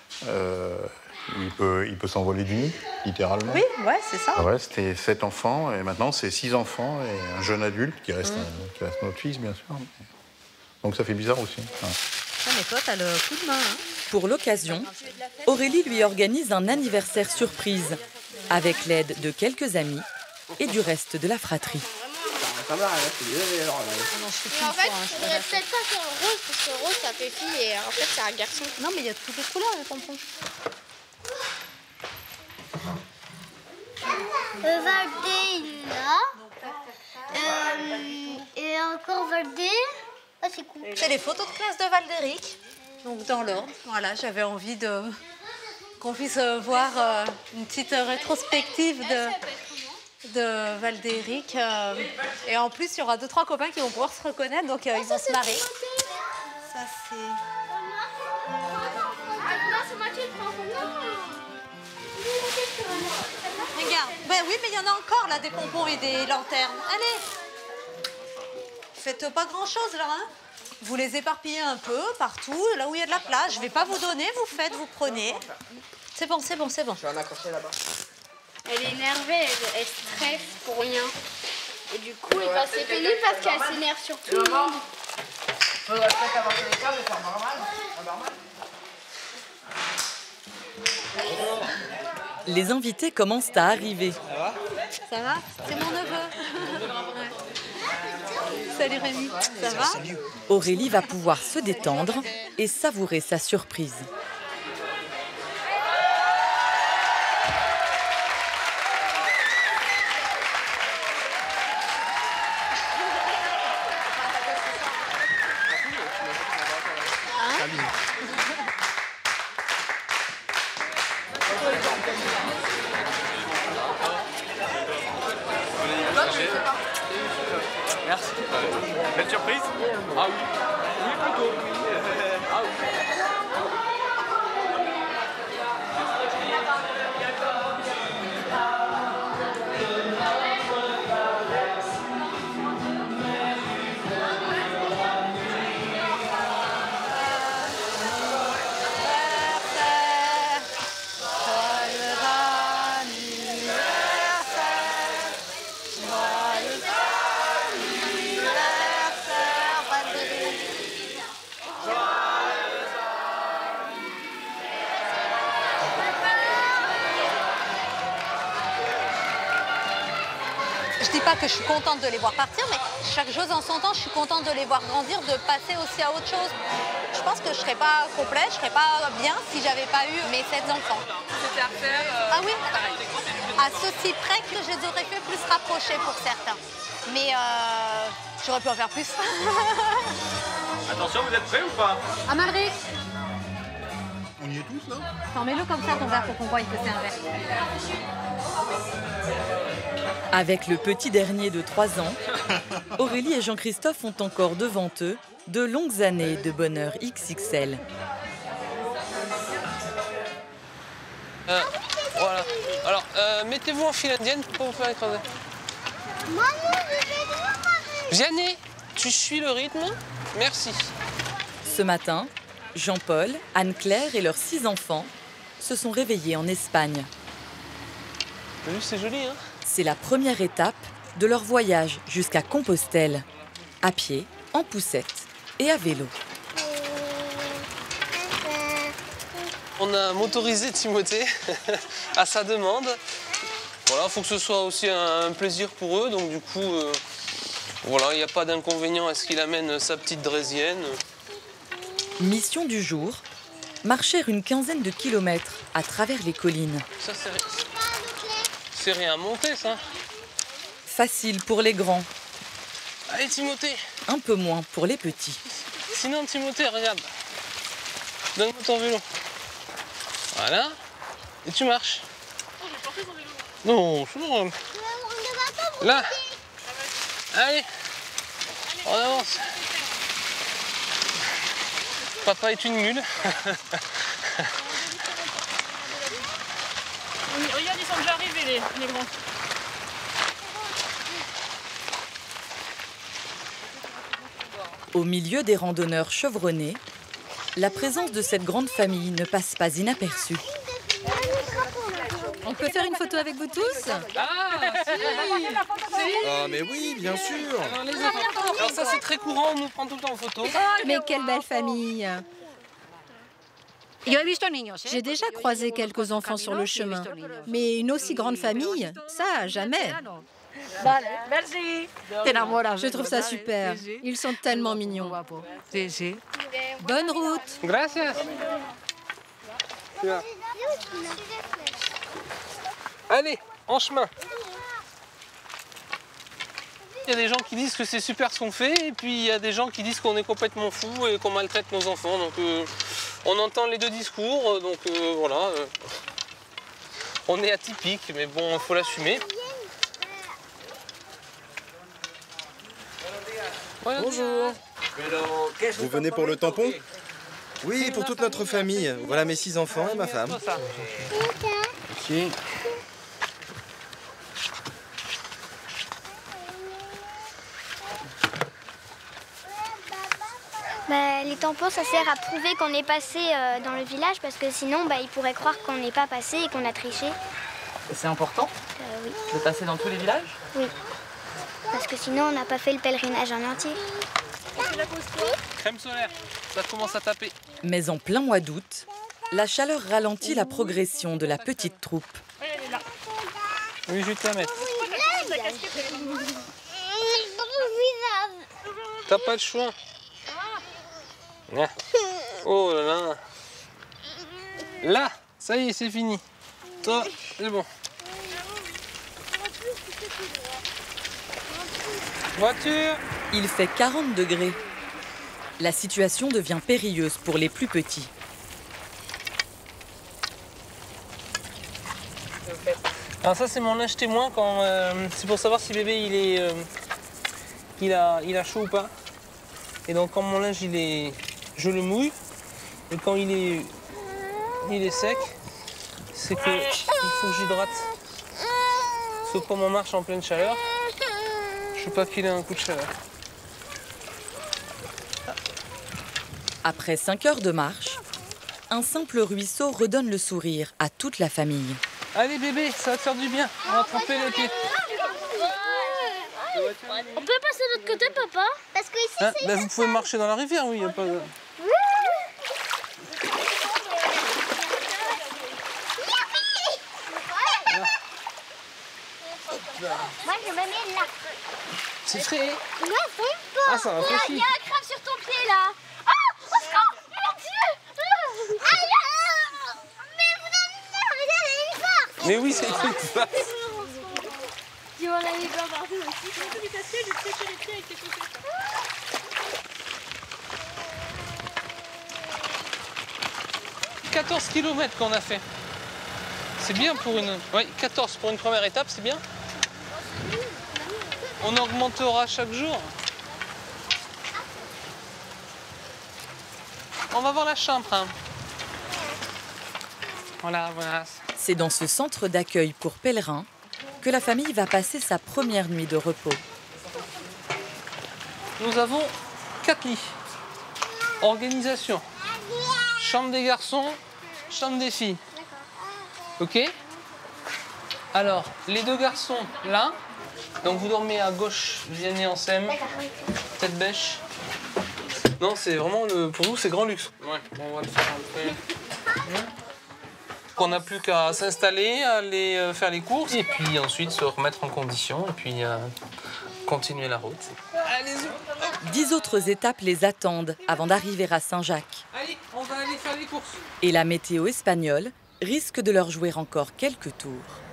il peut s'envoler du nid, littéralement. oui, ouais, c'est ça. Ouais, c'était 7 enfants et maintenant c'est 6 enfants et un jeune adulte qui reste notre fils, bien sûr. Donc ça fait bizarre aussi. Ouais. Mais toi, t'as le coup de main. Hein. Pour l'occasion, Aurélie lui organise un anniversaire surprise avec l'aide de quelques amis et du reste de la fratrie. caméra, là, c'est désolé alors. Là. Non, je fais Mais en fait, il faudrait peut-être pas faire rose, parce que rose, ça fait fille et en fait, c'est un garçon. Non, mais il y a toutes les couleurs, les pompons. Valdé, il est là. Et encore Valdé. Ah, c'est cool. C'est les photos de classe de Valdéric. Donc dans l'ordre. Voilà, j'avais envie de qu'on puisse voir une petite rétrospective de Valdéric. Et en plus, il y aura 2-3 copains qui vont pouvoir se reconnaître, donc ils vont se marrer. Ça, c'est... Regarde. Ben oui, mais il y en a encore là, des pompons et des lanternes. Allez. Faites pas grand-chose là, hein. Vous les éparpillez un peu partout, là où il y a de la place. Je vais pas vous donner, vous faites, vous prenez. C'est bon, c'est bon, c'est bon. Je vais en accrocher là-bas. Elle est énervée, elle stresse pour rien. Et du coup, c'est pénible parce qu'elle s'énerve sur tout le monde. Faudrait peut-être avancer les câbles et faire normal. Les invités commencent à arriver. Ça va? C'est mon neveu. Salut Rémi, ça va? Aurélie va pouvoir se détendre et savourer sa surprise. Merci. Belle surprise? Ah oui. Oui, plutôt. Ah oui. Je dis pas que je suis contente de les voir partir, mais chaque chose en son temps, je suis contente de les voir grandir, de passer aussi à autre chose. Je pense que je serais pas complète, je serais pas bien si j'avais pas eu mes 7 enfants. C'était à refaire. Ah oui, à ceci près que je les aurais fait plus rapprochés pour certains. Mais j'aurais pu en faire plus. Attention, vous êtes prêts ou pas? Amalric, On y est tous là? attends, mets-le comme ça ton verre pour qu'on voie que c'est un verre. Avec le petit dernier de 3 ans, Aurélie et Jean-Christophe ont encore devant eux de longues années de bonheur XXL. Voilà. Alors, mettez-vous en file indienne pour vous faire écraser. Vianney, tu suis le rythme? Merci. Ce matin, Jean-Paul, Anne-Claire et leurs 6 enfants se sont réveillés en Espagne. T'as vu, c'est joli, hein? C'est la première étape de leur voyage jusqu'à Compostelle, à pied, en poussette et à vélo. On a motorisé Timothée à sa demande. Voilà, il faut que ce soit aussi un plaisir pour eux, donc du coup, voilà, il n'y a pas d'inconvénient à ce qu'il amène sa petite draisienne. Mission du jour, marcher une quinzaine de kilomètres à travers les collines. Ça, c'est rien à monter, ça. Facile pour les grands, Allez, Timothée. un peu moins pour les petits. Sinon, Timothée, regarde. Donne-moi ton vélo. Voilà. Et tu marches. Non, c'est drôle. Là. Allez. On avance. Papa est une mule. Regarde, ils sont déjà arrivés, les grands. Au milieu des randonneurs chevronnés, la présence de cette grande famille ne passe pas inaperçue. On peut faire une photo avec vous tous? Ah, mais oui, bien sûr. Alors ça, c'est très courant, on nous prend tout le temps en photo. Mais quelle belle famille! J'ai déjà croisé quelques enfants sur le chemin, mais une aussi grande famille, ça, jamais. Merci. Je trouve ça super. Ils sont tellement mignons. Bonne route. Gracias. Allez, en chemin. Il y a des gens qui disent que c'est super ce qu'on fait, et puis il y a des gens qui disent qu'on est complètement fou et qu'on maltraite nos enfants. Donc on entend les deux discours, donc voilà. On est atypique, mais bon, il faut l'assumer. Bonjour. Vous venez pour le tampon? Oui, pour toute notre famille. Voilà mes 6 enfants et ma femme. Ok. Bah, les tampons, ça sert à prouver qu'on est passé dans le village parce que sinon, bah, ils pourraient croire qu'on n'est pas passé et qu'on a triché. C'est important Oui. de passer dans tous les villages? Oui. Parce que sinon, on n'a pas fait le pèlerinage en entier. Crème solaire, ça commence à taper. Mais en plein mois d'août, la chaleur ralentit la progression de la petite troupe. Oui, je vais te la mettre. T'as pas le choix. Oh là là. Là, ça y est, c'est fini. Toi, c'est bon. Voiture. Il fait 40 degrés. La situation devient périlleuse pour les plus petits. Alors ça, c'est mon linge témoin quand c'est pour savoir si bébé il a chaud ou pas. Et donc quand mon linge je le mouille, et quand il est sec, c'est que il faut que j'hydrate. Parce que comme on marche en pleine chaleur, je veux pas qu'il ait un coup de chaleur. Après 5 heures de marche, un simple ruisseau redonne le sourire à toute la famille. Allez bébé, ça va te faire du bien. On va tremper les pieds. On peut passer de l'autre côté, papa? Parce que ici, c'est... Vous pouvez marcher dans la rivière, oui. Y a pas de... Moi, je me mets là. C'est frais. Non, c'est pas. Ah, ça va Il y a un crabe sur ton pied, là. Ah, au secours, mon Dieu. Aïe. Mais vous avez peur, regardez, une farce. Mais oui, c'est une farce. Tu m'en as mis plein partout aussi. Je vais t'acheter, je vais te sécher les pieds avec tes chaussettes. 14 km qu'on a fait. C'est bien pour une... Oui, 14 pour une première étape, c'est bien. On augmentera chaque jour. On va voir la chambre. Hein. Voilà. C'est dans ce centre d'accueil pour pèlerins que la famille va passer sa première nuit de repos. Nous avons 4 lits. Organisation. Chambre des garçons, chambre des filles. Ok? Alors, les 2 garçons, là. Donc vous dormez à gauche, Vianney en SEM. Tête bêche. Non, c'est vraiment, pour nous, c'est grand luxe. Ouais, on va le faire après. On n'a plus qu'à s'installer, aller faire les courses, et puis ensuite se remettre en condition, et puis continuer la route. Allez-y. 10 autres étapes les attendent avant d'arriver à Saint-Jacques. Allez, on va aller faire les courses. Et la météo espagnole risque de leur jouer encore quelques tours.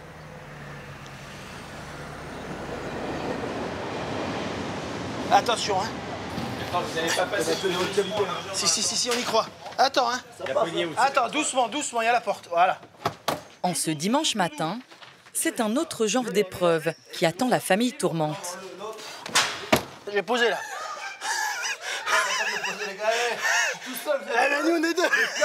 Attention, hein. Vous n'allez pas passer de haute qualité. Si, on y croit. Attends, hein. Attends, doucement, il y a la porte. Voilà. En ce dimanche matin, c'est un autre genre d'épreuve qui attend la famille Tourmente. J'ai posé là. Mais nous, on est 2.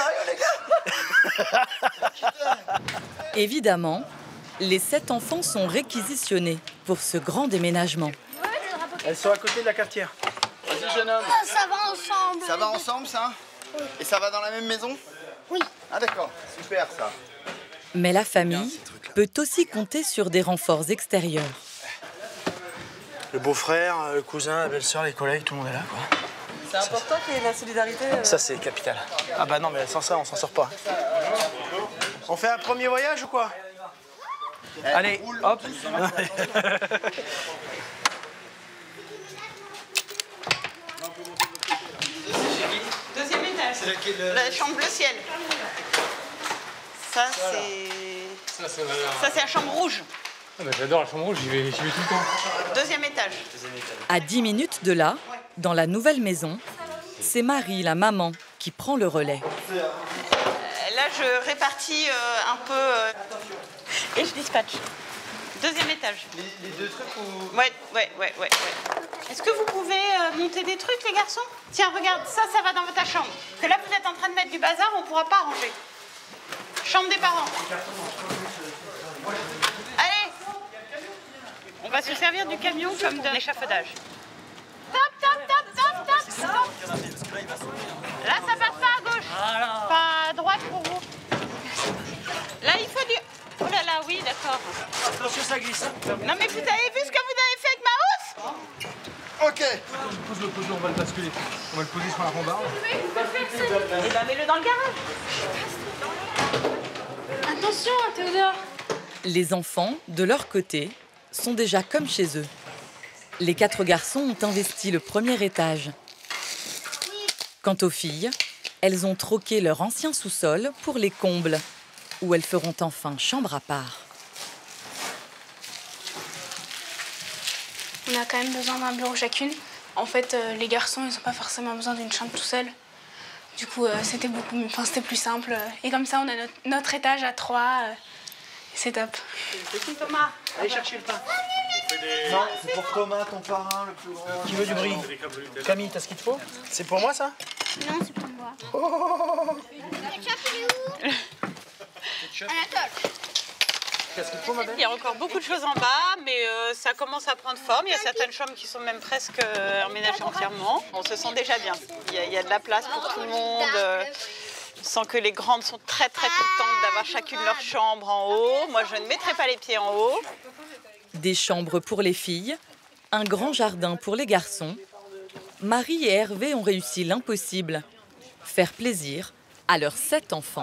Évidemment, les 7 enfants sont réquisitionnés pour ce grand déménagement. Elles sont à côté de la cafetière. Vas-y, jeune homme. Ça va ensemble. Ça va ensemble, ça? Oui. Et ça va dans la même maison? Oui. Ah d'accord, super ça. Mais la famille peut aussi compter sur des renforts extérieurs. Le beau-frère, le cousin, la belle-sœur, les collègues, tout le monde est là, quoi. C'est important qu'il y ait de la solidarité. Ça, c'est capital. Ah bah non, mais sans ça, on s'en sort pas. On fait un premier voyage ou quoi? Allez, hop. Deuxième étage. La chambre bleu ciel. Ça, c'est la chambre rouge. Ah bah, j'adore la chambre rouge, j'y vais tout le temps. Deuxième étage. À 10 minutes de là, dans la nouvelle maison, c'est Marie, la maman, qui prend le relais. Là, je répartis un peu et je dispatche. Deuxième étage. Les deux trucs ou... Ouais. Est-ce que vous pouvez monter des trucs, les garçons? Tiens, regarde, ça va dans ta chambre. Que là, vous êtes en train de mettre du bazar, on ne pourra pas ranger. Chambre des parents. Allez! On va se servir du camion comme d'un échafaudage. Top. Là, ça passe pas à gauche. Pas à droite pour vous. Là, il faut du... Oh là là, oui, d'accord. Attention, ça glisse. Non, mais vous avez vu ce que vous avez fait avec ma housse? Ok. Pose-le, on va le basculer. On va le poser sur la rambarde. Eh ben, mets-le dans le garage. Attention, Théodore. Les enfants, de leur côté, sont déjà comme chez eux. Les 4 garçons ont investi le premier étage. Quant aux filles, elles ont troqué leur ancien sous-sol pour les combles, où elles feront enfin chambre à part. On a quand même besoin d'un bureau chacune. En fait, les garçons, ils n'ont pas forcément besoin d'une chambre tout seuls. Du coup, c'était plus simple. Et comme ça, on a notre étage à 3. C'est top. Petit Thomas, allez chercher le pain. Non, c'est pour Thomas, ton parrain, le plus grand. Qui veut du brie? Camille, t'as ce qu'il te faut? C'est pour moi, ça? Non, c'est pour moi. Oh. Qu'est-ce qu'il faut, madame? Il y a encore beaucoup de choses en bas, mais ça commence à prendre forme. Il y a certaines chambres qui sont même presque emménagées entièrement. On se sent déjà bien. Il y a de la place pour tout le monde. Sans que les grandes sont très contentes d'avoir chacune leur chambre en haut. Moi, je ne mettrai pas les pieds en haut. Des chambres pour les filles, un grand jardin pour les garçons. Marie et Hervé ont réussi l'impossible, faire plaisir à leurs 7 enfants.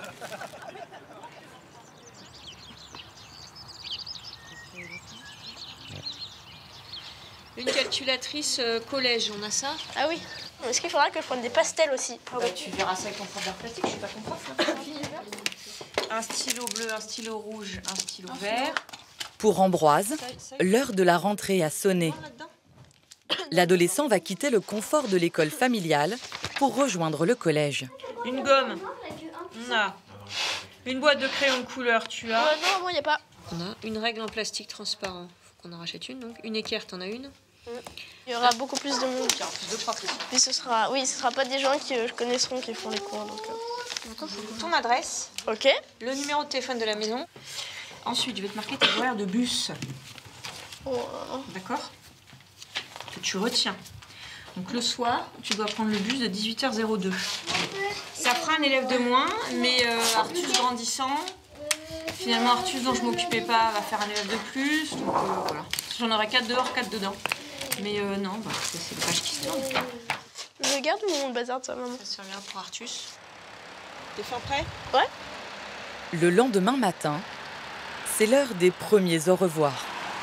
Une calculatrice collège, on a ça? Ah oui. Est-ce qu'il faudra que je prenne des pastels aussi? Bah, tu verras ça avec ton prof d'art plastique, je suis pas ton prof. Un stylo bleu, un stylo rouge, un stylo vert. Pour Ambroise, l'heure de la rentrée a sonné. L'adolescent va quitter le confort de l'école familiale pour rejoindre le collège. Une gomme, on a. Une boîte de crayons de couleur, tu as. Non, moi, il n'y a pas. On a une règle en plastique transparent. Faut qu'on en rachète une, donc. Une équerre, t'en as une. Il y aura beaucoup plus de monde. Puis ce sera pas des gens qui connaîtront qui font les cours. Donc, ton adresse. Ok. Le numéro de téléphone de la maison. Ensuite, je vais te marquer tes horaires de bus. Oh. D'accord? Que tu retiens. Donc le soir, tu dois prendre le bus de 18h02. Ça fera un élève de moins, mais Artus grandissant. Finalement, Artus, dont je m'occupais pas, va faire un élève de plus. Donc voilà. J'en aurai 4 dehors, 4 dedans. Mais non, bah, c'est le page qui se tourne. Je garde mon bazar de sa maman. Ça servira pour Artus. T'es fin prêt? Ouais. Le lendemain matin, c'est l'heure des premiers au revoir.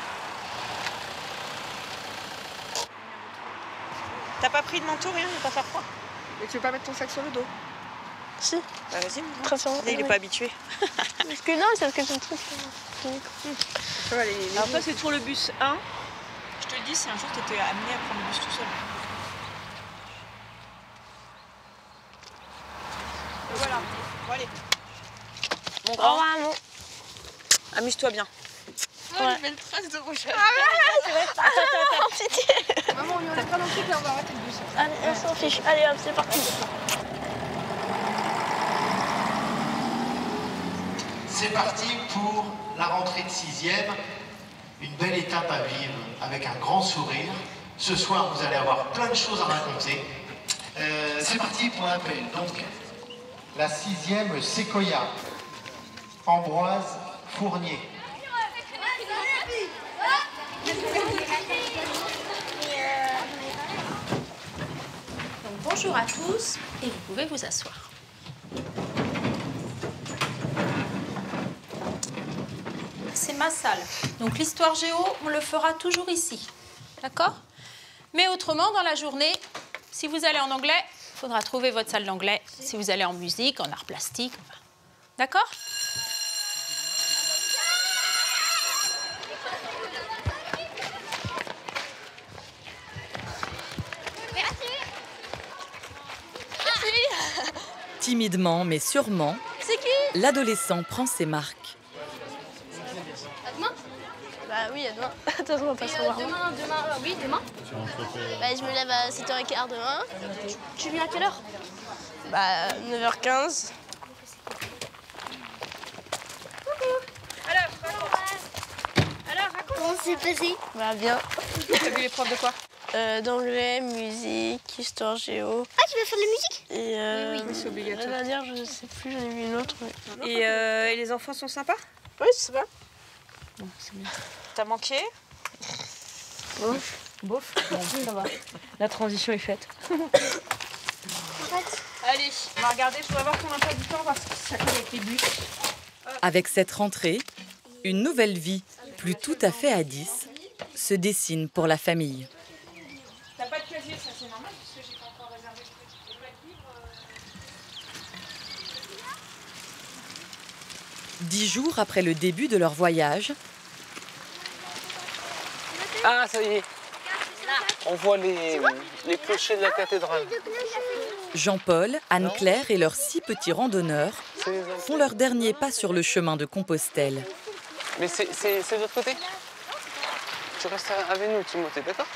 T'as pas pris de manteau, rien? Il va pas faire froid? Mais tu veux pas mettre ton sac sur le dos? Si. Bah vas-y. Très bien. Il est pas habitué. Parce que non, c'est parce que j'ai un truc. Alors toi, c'est toujours le bus 1. Je te le dis, si un jour t'étais amené à prendre le bus tout seul. Voilà. Bon, allez. Mon grand. Au revoir, Amuse-toi bien. Ouais. Je vais le trace de rouge. Attends. Maman, on y en a pas non plus, on va arrêter le bus. Allez, on s'en fiche. Allez, hop, c'est parti. C'est parti pour la rentrée de 6e. Une belle étape à vivre avec un grand sourire. Ce soir, vous allez avoir plein de choses à raconter. C'est parti pour l'appel. Donc, la 6e Séquoia. Ambroise Fournier. Donc, bonjour à tous et vous pouvez vous asseoir. C'est ma salle. Donc l'histoire géo, on le fera toujours ici. D'accord? Mais autrement, dans la journée, si vous allez en anglais, il faudra trouver votre salle d'anglais. Si vous allez en musique, en art plastique, enfin. D'accord? Timidement, mais sûrement, l'adolescent prend ses marques. À demain? Bah oui, à demain. Attends, on va pas se revoir. Demain. Bah, je me lève à 7h15 demain. Tu viens à quelle heure? Bah, 9h15. Alors, raconte. Comment c'est passé? Bah, bien. T'as vu les profs de quoi? D'anglais, musique, histoire géo. Ah, tu vas faire de la musique? Et oui, c'est obligatoire. La dernière, je sais plus, j'en ai vu une autre. Mais... Et les enfants sont sympas? Oui, c'est ça. C'est bien. T'as manqué? Bof. Bof. Bon, ça va. La transition est faite. Allez, on va regarder, je dois avoir ton emploi du temps, voir ce que ça fait avec les bus. Avec cette rentrée, une nouvelle vie, plus tout à fait à 10, se dessine pour la famille. T'as pas de casier, ça c'est normal, puisque j'ai pas encore réservé le truc. 10 jours après le début de leur voyage, Ah, ça y est. On voit les clochers de la cathédrale. Jean-Paul, Anne-Claire et leurs 6 petits randonneurs font leur dernier pas sur le chemin de Compostelle. Mais c'est de l'autre côté. Tu restes avec nous, Timothée, d'accord?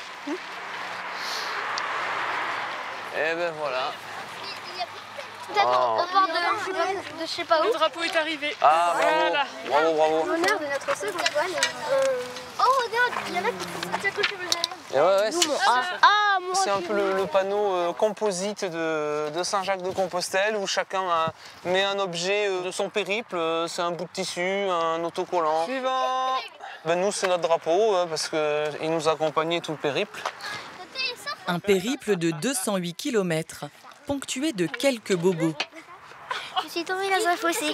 Et ben voilà. D'accord, on part de je sais pas où. Le drapeau est arrivé. Ah, Voilà. bravo, bravo. L'honneur de notre sœur Antoine. Oh, regarde, il y en a qui s'accrochent le Et ouais, moi c'est un peu le panneau composite de Saint-Jacques-de-Compostelle où chacun met un objet de son périple. C'est un bout de tissu, un autocollant. Suivant. Ben nous, c'est notre drapeau parce qu'il nous accompagnait tout le périple. Un périple de 208 km, ponctué de quelques bobos. Je suis tombée dans un fossé.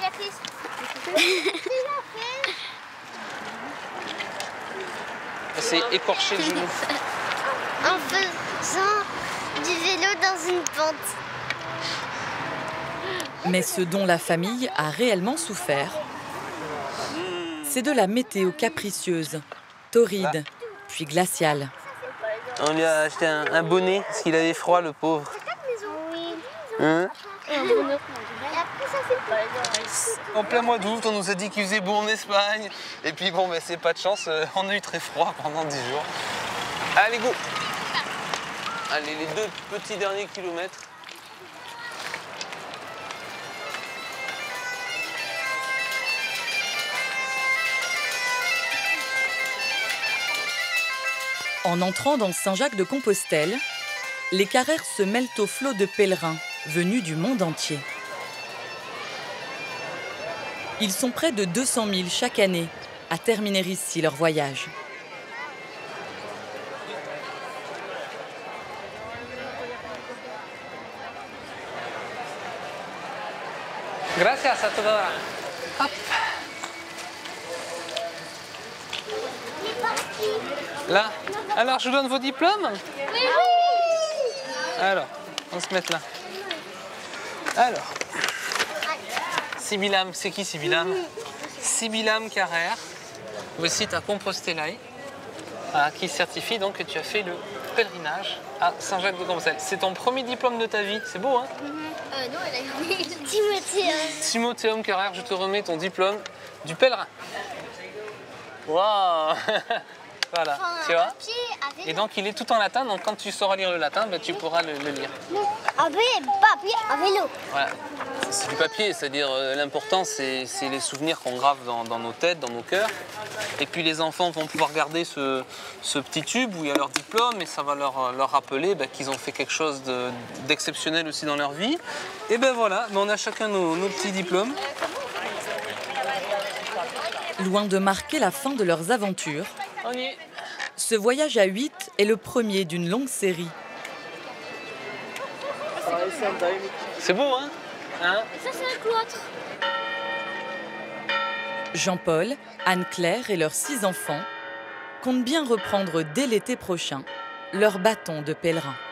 C'est écorché le genou. En faisant du vélo dans une pente. Mais ce dont la famille a réellement souffert, c'est de la météo capricieuse, torride, puis glaciale. On lui a acheté un bonnet parce qu'il avait froid, le pauvre. Hein? En plein mois d'août, on nous a dit qu'il faisait beau en Espagne. Et puis bon, ben, c'est pas de chance, on a eu très froid pendant 10 jours. Allez, go! Allez, les 2 petits derniers kilomètres. En entrant dans Saint-Jacques-de-Compostelle, les Carrères se mêlent au flot de pèlerins venus du monde entier. Ils sont près de 200 000 chaque année à terminer ici leur voyage. Gracias a todos. Hop. Là. Alors, je vous donne vos diplômes? Oui. Alors, on se met là. Alors, Sibylam, c'est qui Sibylam? Sibylam Carrère. Voici ta Compostellae, qui certifie donc que tu as fait le pèlerinage à Saint-Jacques-de-Compostelle. C'est ton premier diplôme de ta vie, c'est beau, hein? Non, elle a eu Timothée. Timothéum Carrère, je te remets ton diplôme du pèlerin. Waouh! Voilà, tu vois. Et donc il est tout en latin, donc quand tu sauras lire le latin, ben, tu pourras le lire. Papier à vélo. Voilà. C'est du papier, c'est-à-dire l'important c'est les souvenirs qu'on grave dans nos têtes, dans nos cœurs. Et puis les enfants vont pouvoir garder ce petit tube où il y a leur diplôme et ça va leur rappeler qu'ils ont fait quelque chose d'exceptionnel aussi dans leur vie. Et ben voilà, on a chacun nos petits diplômes. Loin de marquer la fin de leurs aventures, On y est. ce voyage à 8 est le premier d'une longue série. C'est beau, hein? Ça, c'est un cloître. Jean-Paul, Anne-Claire et leurs 6 enfants comptent bien reprendre dès l'été prochain leur bâton de pèlerin.